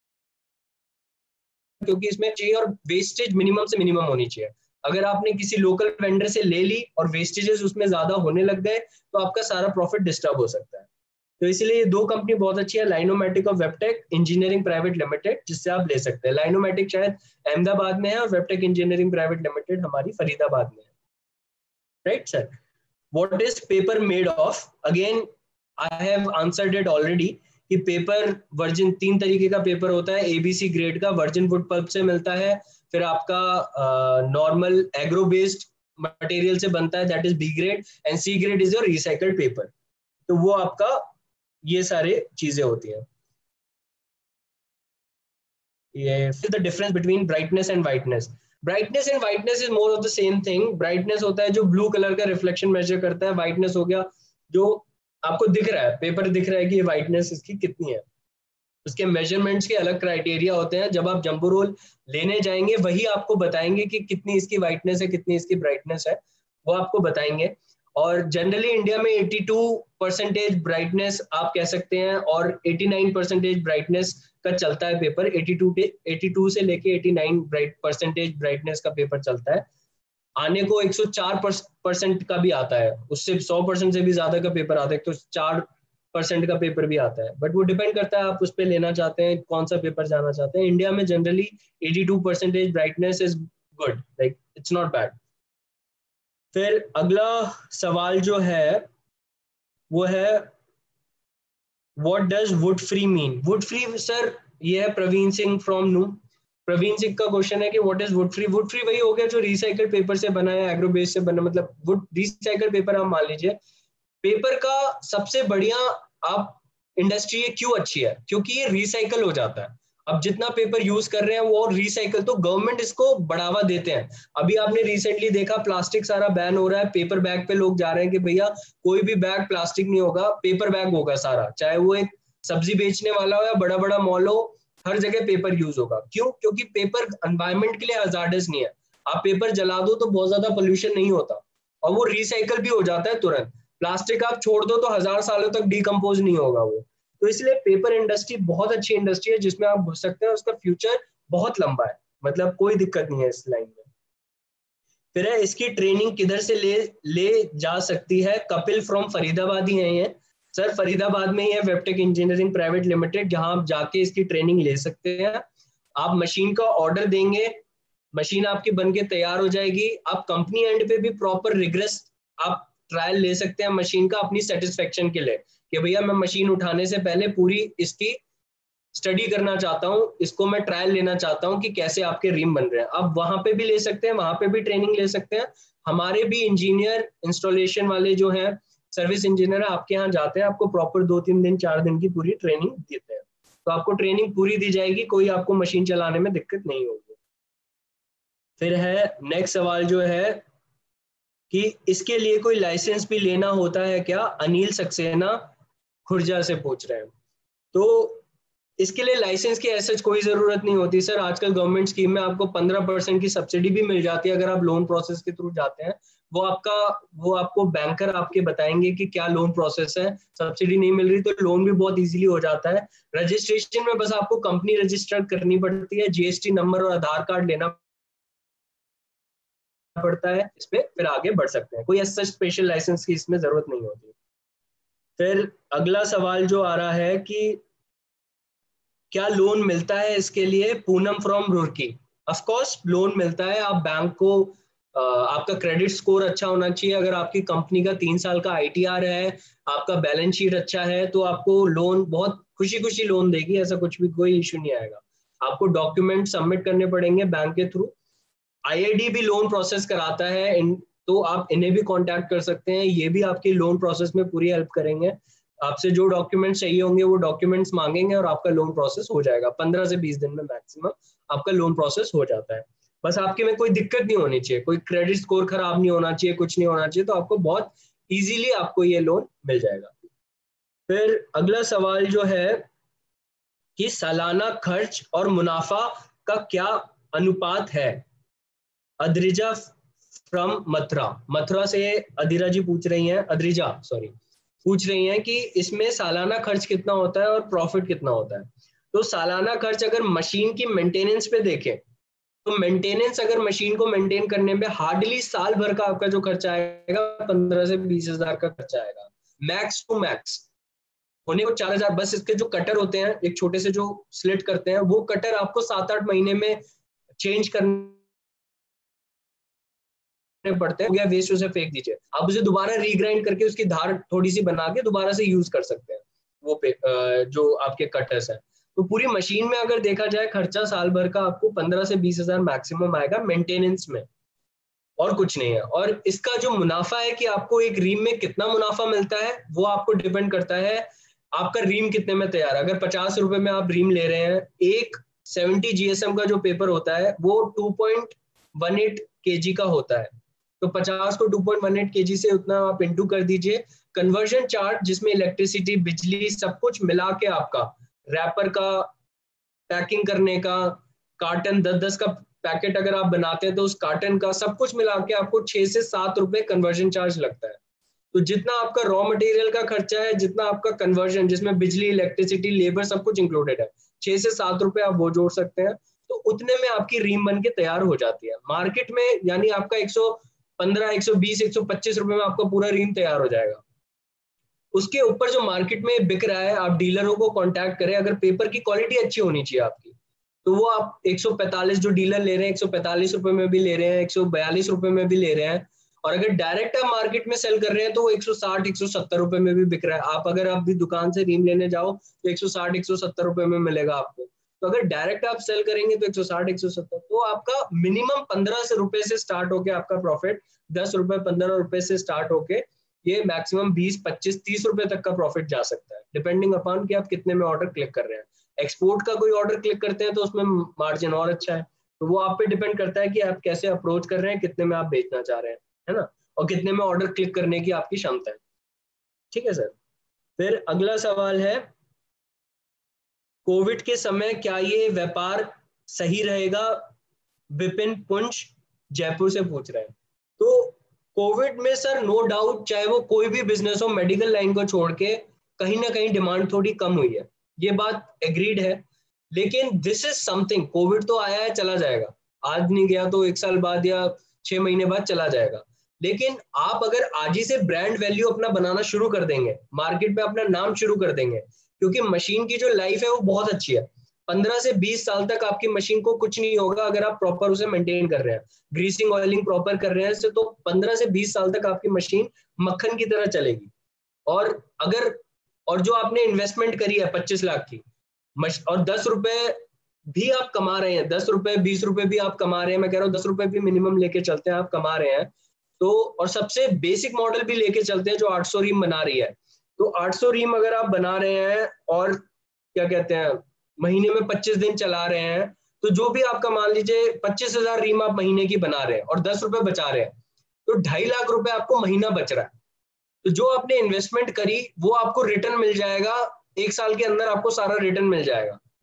क्योंकि इसमें चाहिए और वेस्टेज मिनिमम से मिनिमम होनी चाहिए। अगर आपने किसी लोकल वेंडर से ले ली और वेस्टेजेस उसमें ज्यादा होने लग गए तो आपका सारा प्रॉफिट डिस्टर्ब हो सकता है। तो इसलिए ये दो कंपनी बहुत अच्छी है, लाइनोमैटिक और वेबटेक इंजीनियरिंग प्राइवेट लिमिटेड, जिससे आप ले सकते हैं। लाइनोमैटिक शायद अहमदाबाद में है और वेबटेक इंजीनियरिंग प्राइवेट लिमिटेड हमारी फरीदाबाद में है। Right sir, what is paper made of? Again I have answered it already कि पेपर वर्जिन तीन तरीके का पेपर होता है। एबीसी ग्रेड का वर्जिन वुड पल्प से मिलता है, फिर आपका नॉर्मल एग्रो बेस्ड मटेरियल से बनता है, that is B grade, and C grade is your recycled paper. तो वो आपका ये सारे चीजें होती हैं। ये फिर the difference between brightness and whiteness. Brightness and whiteness is more of the same thing. Brightness होता है जो ब्लू कलर का रिफ्लेक्शन मेजर करता है, वाइटनेस हो गया जो आपको दिख रहा है, पेपर दिख रहा है कि ये वाइटनेस इसकी कितनी है। उसके मेजरमेंट्स के अलग क्राइटेरिया होते हैं, जब आप जंबो रोल लेने जाएंगे वही आपको बताएंगे कि कितनी इसकी वाइटनेस है, कितनी इसकी ब्राइटनेस है, वो आपको बताएंगे। और जनरली इंडिया में बयासी परसेंटेज ब्राइटनेस आप कह सकते हैं और नवासी परसेंटेज ब्राइटनेस का चलता है पेपर। बयासी से लेके नवासी परसेंटेज ब्राइटनेस का पेपर चलता है। आने को एक सौ चार परसेंट का भी आता है, उससे सौ परसेंट से भी ज्यादा का पेपर आता है, तो चार परसेंट का पेपर भी आता है। बट वो डिपेंड करता है आप उस पर लेना चाहते हैं, कौन सा पेपर जाना चाहते हैं। इंडिया में जनरली बयासी percentage brightness is good, like it's not bad. फिर अगला सवाल जो है वो है what does wood free mean? Wood free sir ये है प्रवीण सिंह फ्रॉम नू। प्रवीण सिंह का क्वेश्चन है कि what is wood free? Wood free वही हो गया जो रिसाइकल्ड पेपर से बना है, एग्रो बेस से बना, मतलब वुड रिसाइकल्ड पेपर। आप मान लीजिए पेपर का सबसे बढ़िया आप इंडस्ट्री क्यों अच्छी है, क्योंकि ये रिसाइकल हो जाता है। अब जितना पेपर यूज कर रहे हैं वो रिसाइकल, तो गवर्नमेंट इसको बढ़ावा देते हैं। अभी आपने रिसेंटली देखा प्लास्टिक सारा बैन हो रहा है, पेपर बैग पे लोग जा रहे हैं कि भैया कोई भी बैग प्लास्टिक नहीं होगा, पेपर बैग होगा सारा, चाहे वो एक सब्जी बेचने वाला हो या बड़ा बड़ा मॉल हो, हर जगह पेपर यूज होगा। क्यों? क्योंकि पेपर एनवायरमेंट के लिए हजार्डस नहीं है। आप पेपर जला दो तो बहुत ज्यादा पोल्यूशन नहीं होता और वो रिसाइकल भी हो जाता है तुरंत। प्लास्टिक आप छोड़ दो तो हजार सालों तक डिकम्पोज नहीं होगा वो। तो इसलिए पेपर इंडस्ट्री बहुत अच्छी इंडस्ट्री है जिसमें आप घुस सकते हैं, उसका फ्यूचर बहुत लंबा है, मतलब कोई दिक्कत नहीं है इस लाइन में। फिर है इसकी ट्रेनिंग किधर से ले ले जा सकती है? कपिल फ्रॉम फरीदाबाद ही है ये सर, फरीदाबाद में ही है वेबटेक इंजीनियरिंग प्राइवेट लिमिटेड, जहां आप जाके इसकी ट्रेनिंग ले सकते हैं। आप मशीन का ऑर्डर देंगे, मशीन आपकी बनके तैयार हो जाएगी। आप कंपनी एंड पे भी प्रॉपर रिग्रेस आप ट्रायल ले सकते हैं मशीन का अपनी सेटिस्फेक्शन के लिए कि भैया मैं मशीन उठाने से पहले पूरी इसकी स्टडी करना चाहता हूँ, इसको मैं ट्रायल लेना चाहता हूँ कि कैसे आपके रिम बन रहे हैं। आप वहां पे भी ले सकते हैं, वहां पे भी ट्रेनिंग ले सकते हैं। हमारे भी इंजीनियर इंस्टॉलेशन वाले जो हैं, सर्विस इंजीनियर आपके यहाँ जाते हैं, आपको प्रॉपर दो तीन दिन चार दिन की पूरी ट्रेनिंग देते हैं। तो आपको ट्रेनिंग पूरी दी जाएगी, कोई आपको मशीन चलाने में दिक्कत नहीं होगी। फिर है नेक्स्ट सवाल जो है कि इसके लिए कोई लाइसेंस भी लेना होता है क्या? अनिल सक्सेना खुर्जा से पूछ रहे हैं। तो इसके लिए लाइसेंस की ऐसा कोई जरूरत नहीं होती सर। आजकल गवर्नमेंट स्कीम में आपको पंद्रह परसेंट की सब्सिडी भी मिल जाती है अगर आप लोन प्रोसेस के थ्रू जाते हैं। वो आपका वो आपको बैंकर आपके बताएंगे कि क्या लोन प्रोसेस है। सब्सिडी नहीं मिल रही तो लोन भी बहुत इजीली हो जाता है। रजिस्ट्रेशन में बस आपको कंपनी रजिस्टर करनी पड़ती है, जीएसटी नंबर और आधार कार्ड लेना पड़ता है, इस पे फिर आगे बढ़ सकते हैं। कोई ऐसा स्पेशल लाइसेंस की इसमें जरूरत नहीं होती। फिर अगला सवाल जो आ रहा है कि क्या लोन मिलता है इसके लिए? Poonam from Roorkee. Of course loan मिलता है। आप बैंक को आपका क्रेडिट स्कोर अच्छा होना चाहिए। अगर आपकी कंपनी का तीन साल का आईटीआर है, आपका बैलेंस शीट अच्छा है, तो आपको लोन बहुत खुशी खुशी लोन देगी। ऐसा कुछ भी कोई इश्यू नहीं आएगा। आपको डॉक्यूमेंट सबमिट करने पड़ेंगे बैंक के थ्रू। आईआईडी भी लोन प्रोसेस कराता है, इन, तो आप इन्हें भी कांटेक्ट कर सकते हैं। ये भी आपकी लोन प्रोसेस में पूरी हेल्प करेंगे। आपसे जो डॉक्यूमेंट्स चाहिए होंगे वो डॉक्यूमेंट्स मांगेंगे और आपका लोन प्रोसेस हो जाएगा। पंद्रह से बीस दिन में मैक्सिमम आपका लोन प्रोसेस हो जाता है। बस आपके में कोई दिक्कत नहीं होनी चाहिए, कोई क्रेडिट स्कोर खराब नहीं होना चाहिए, कुछ नहीं होना चाहिए, तो आपको बहुत इजीली आपको ये लोन मिल जाएगा। फिर अगला सवाल जो है कि सालाना खर्च और मुनाफा का क्या अनुपात है? अद्रिजा फ्रॉम मथुरा, मथुरा से अदिरा जी पूछ रही हैं, अद्रिजा सॉरी पूछ रही हैं कि इसमें सालाना खर्च कितना होता है और प्रॉफिट कितना होता है। तो सालाना खर्च अगर मशीन की मेंटेनेंस पे देखें तो मेंटेनेंस अगर मशीन को मेंटेन करने में हार्डली साल भर का आपका जो खर्चा आएगा पंद्रह से बीस हजार का खर्चा आएगा मैक्स टू मैक्स। होने को चार हजार। बस इसके जो कटर होते हैं, एक छोटे से जो स्लिट करते हैं, वो कटर आपको सात आठ महीने में चेंज करने पड़ते हैं। वेस्ट उसे फेंक दीजिए, आप उसे दोबारा रीग्राइंड करके उसकी धार थोड़ी सी बना के दोबारा से यूज कर सकते हैं वो पे, जो आपके कटर्स हैं। तो पूरी मशीन में अगर देखा जाए खर्चा साल भर का आपको पंद्रह से बीस हजार मैक्सिमम आएगा मेंटेनेंस में, और कुछ नहीं है। और इसका जो मुनाफा है कि आपको एक रीम में कितना मुनाफा मिलता है वो आपको डिपेंड करता है आपका रीम कितने में तैयार है। अगर पचास रुपए में आप रीम ले रहे हैं, एक सेवेंटी जीएसएम का जो पेपर होता है वो two point one eight KG का होता है। तो पचास को two point one eight KG से उतना आप इंटू कर दीजिए। कन्वर्जन चार्ज जिसमें इलेक्ट्रिसिटी, बिजली सब कुछ मिला के आपका रैपर का, पैकिंग करने का, कार्टन दस दस का पैकेट अगर आप बनाते हैं तो उस कार्टन का सब कुछ मिला के आपको छह से सात रुपए कन्वर्जन चार्ज लगता है। तो जितना आपका रॉ मटेरियल का खर्चा है, जितना आपका कन्वर्जन जिसमें बिजली, इलेक्ट्रिसिटी, लेबर सब कुछ इंक्लूडेड है, छह से सात रुपए आप वो जोड़ सकते हैं। तो उतने में आपकी रीम बन के तैयार हो जाती है। मार्केट में यानी आपका एक सौ पंद्रह, एक सौ बीस, एक सौ पच्चीस रुपए में आपका पूरा रीम तैयार हो जाएगा। उसके ऊपर जो मार्केट में बिक रहा है, आप डीलरों को कांटेक्ट करें। अगर पेपर की क्वालिटी अच्छी होनी चाहिए आपकी, तो वो आप एक सौ पैंतालीस जो डीलर ले रहे हैं एक सौ पैंतालीस रुपए में भी ले रहे हैं, एक सौ बयालीस रुपए में भी ले रहे हैं। और अगर डायरेक्ट आप मार्केट में सेल कर रहे हैं तो वो एक सौ साठ, एक सौ सत्तर रुपए में भी बिक रहा है। आप अगर आप भी दुकान से रीम लेने जाओ तो एक सौ साठ, एक सौ सत्तर रुपए में मिलेगा आपको। तो अगर डायरेक्ट आप सेल करेंगे तो एक सौ साठ, एक सौ सत्तर, तो आपका मिनिमम पंद्रह से रुपए से स्टार्ट होके आपका प्रॉफिट दस रुपए, पंद्रह रुपए से स्टार्ट होके ये मैक्सिमम बीस, पच्चीस, तीस रुपए तक का प्रॉफिट जा सकता है, डिपेंडिंग अपॉन कि आप कितने में ऑर्डर क्लिक कर रहे हैं। एक्सपोर्ट का कोई ऑर्डर क्लिक करते हैं तो उसमें मार्जिन और अच्छा है। तो वो आप पे डिपेंड करता है कि आप कैसे अप्रोच कर रहे हैं, कितने में आप बेचना चाह रहे हैं, है ना, और कितने में ऑर्डर क्लिक करने की आपकी क्षमता है। ठीक है सर। फिर अगला सवाल है, कोविड के समय क्या ये व्यापार सही रहेगा? विपिन पुंज जयपुर से पूछ रहे हैं। तो कोविड में सर नो डाउट, चाहे वो कोई भी बिजनेस हो, मेडिकल लाइन को छोड़ के कहीं ना कहीं डिमांड थोड़ी कम हुई है, ये बात एग्रीड है। लेकिन दिस इज समथिंग, कोविड तो आया है, चला जाएगा, आज नहीं गया तो एक साल बाद या छह महीने बाद चला जाएगा। लेकिन आप अगर आज ही से ब्रांड वैल्यू अपना बनाना शुरू कर देंगे, मार्केट में अपना नाम शुरू कर देंगे, क्योंकि मशीन की जो लाइफ है वो बहुत अच्छी है। पंद्रह से बीस साल तक आपकी मशीन को कुछ नहीं होगा अगर आप प्रॉपर उसे मेंटेन कर रहे हैं, ग्रीसिंग ऑयलिंग प्रॉपर कर रहे हैं, तो पंद्रह से बीस साल तक आपकी मशीन मक्खन की तरह चलेगी। और अगर और जो आपने इन्वेस्टमेंट करी है पच्चीस लाख की, और दस रुपए भी आप कमा रहे हैं, दस रुपए बीस रुपए भी आप कमा रहे हैं, मैं कह रहा हूँ दस रुपए भी मिनिमम लेके चलते हैं, आप कमा रहे हैं तो, और सबसे बेसिक मॉडल भी लेके चलते हैं जो आठ सौ रीम बना रही है, तो आठ सौ रीम अगर आप बना रहे हैं और क्या कहते हैं महीने में पच्चीस दिन चला रहे हैं, तो जो भी आपका मान लीजिए पच्चीस हजार रीम आप महीने की बना रहे हैं और दस रुपए बचा रहे हैं, तो ढाई लाख रुपए आपको महीना बच रहा है। तो जो आपने इन्वेस्टमेंट करी वो आपको रिटर्न मिल जाएगा, एक साल के अंदर आपको सारा रिटर्न मिल जाएगा।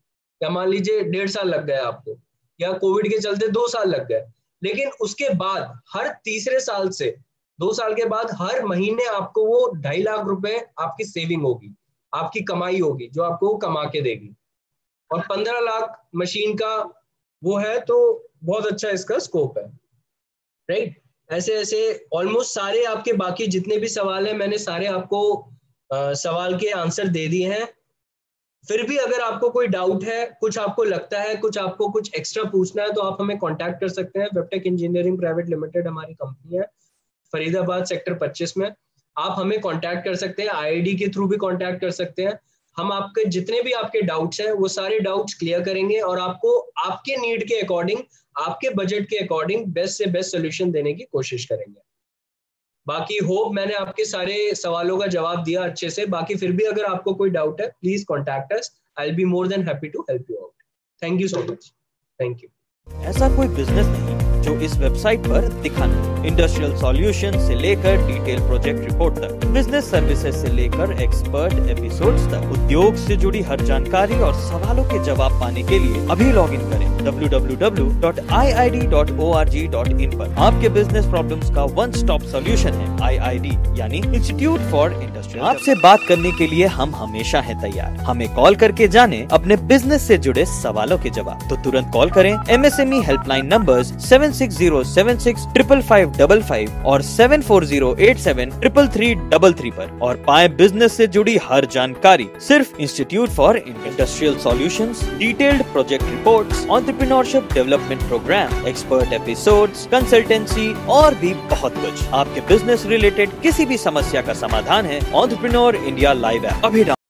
या मान लीजिए डेढ़ साल लग गया आपको, या कोविड के चलते दो साल लग गए, लेकिन उसके बाद हर तीसरे साल से दो साल के बाद हर महीने आपको वो ढाई लाख रुपए आपकी सेविंग होगी, आपकी कमाई होगी जो आपको वो कमा के देगी। और पंद्रह लाख मशीन का वो है तो बहुत अच्छा इसका स्कोप है, राइट। ऐसे ऐसे ऑलमोस्ट सारे आपके बाकी जितने भी सवाल हैं मैंने सारे आपको आ, सवाल के आंसर दे दिए हैं। फिर भी अगर आपको कोई डाउट है, कुछ आपको लगता है, कुछ आपको कुछ एक्स्ट्रा पूछना है, तो आप हमें कांटेक्ट कर सकते हैं। वेबटेक इंजीनियरिंग प्राइवेट लिमिटेड हमारी कंपनी है, फरीदाबाद सेक्टर पच्चीस में। आप हमें कांटेक्ट कर सकते हैं, आईआईडी के थ्रू भी कांटेक्ट कर सकते हैं। हम आपके जितने भी आपके डाउट्स हैं वो सारे डाउट्स क्लियर करेंगे और आपको आपके नीड के अकॉर्डिंग, आपके बजट के अकॉर्डिंग बेस्ट से बेस्ट सोल्यूशन देने की कोशिश करेंगे। बाकी होप मैंने आपके सारे सवालों का जवाब दिया अच्छे से। बाकी फिर भी अगर आपको कोई डाउट है please contact us, I will be more than happy to help you out. Thank you so much. Thank you. ऐसा कोई बिजनेस नहीं जो इस वेबसाइट पर दिखा नहीं। इंडस्ट्रियल सॉल्यूशन से लेकर डिटेल प्रोजेक्ट रिपोर्ट तक, बिजनेस सर्विसेज से लेकर एक्सपर्ट एपिसोड्स तक, उद्योग से जुड़ी हर जानकारी और सवालों के जवाब पाने के लिए अभी लॉग इन करें W W W dot I I D dot O R G dot in पर। आपके बिजनेस प्रॉब्लम्स का वन स्टॉप सॉल्यूशन है आई आई डी यानी इंस्टीट्यूट फॉर इंडस्ट्रियल। आपसे बात करने के लिए हम हमेशा हैं तैयार। हमें कॉल करके जाने अपने बिजनेस से जुड़े सवालों के जवाब। तो तुरंत कॉल करें MSME helpline numbers seven six zero seven six triple five double five और seven four zero eight seven triple three double three पर और पाए बिजनेस से जुड़ी हर जानकारी सिर्फ institute for industrial solutions, detailed project reports, entrepreneurship development programme, expert episodes, consultancy और भी बहुत कुछ। आपके बिजनेस रिलेटेड किसी भी समस्या का समाधान है एंटरप्रेन्योर इंडिया लाइव ऐप अभी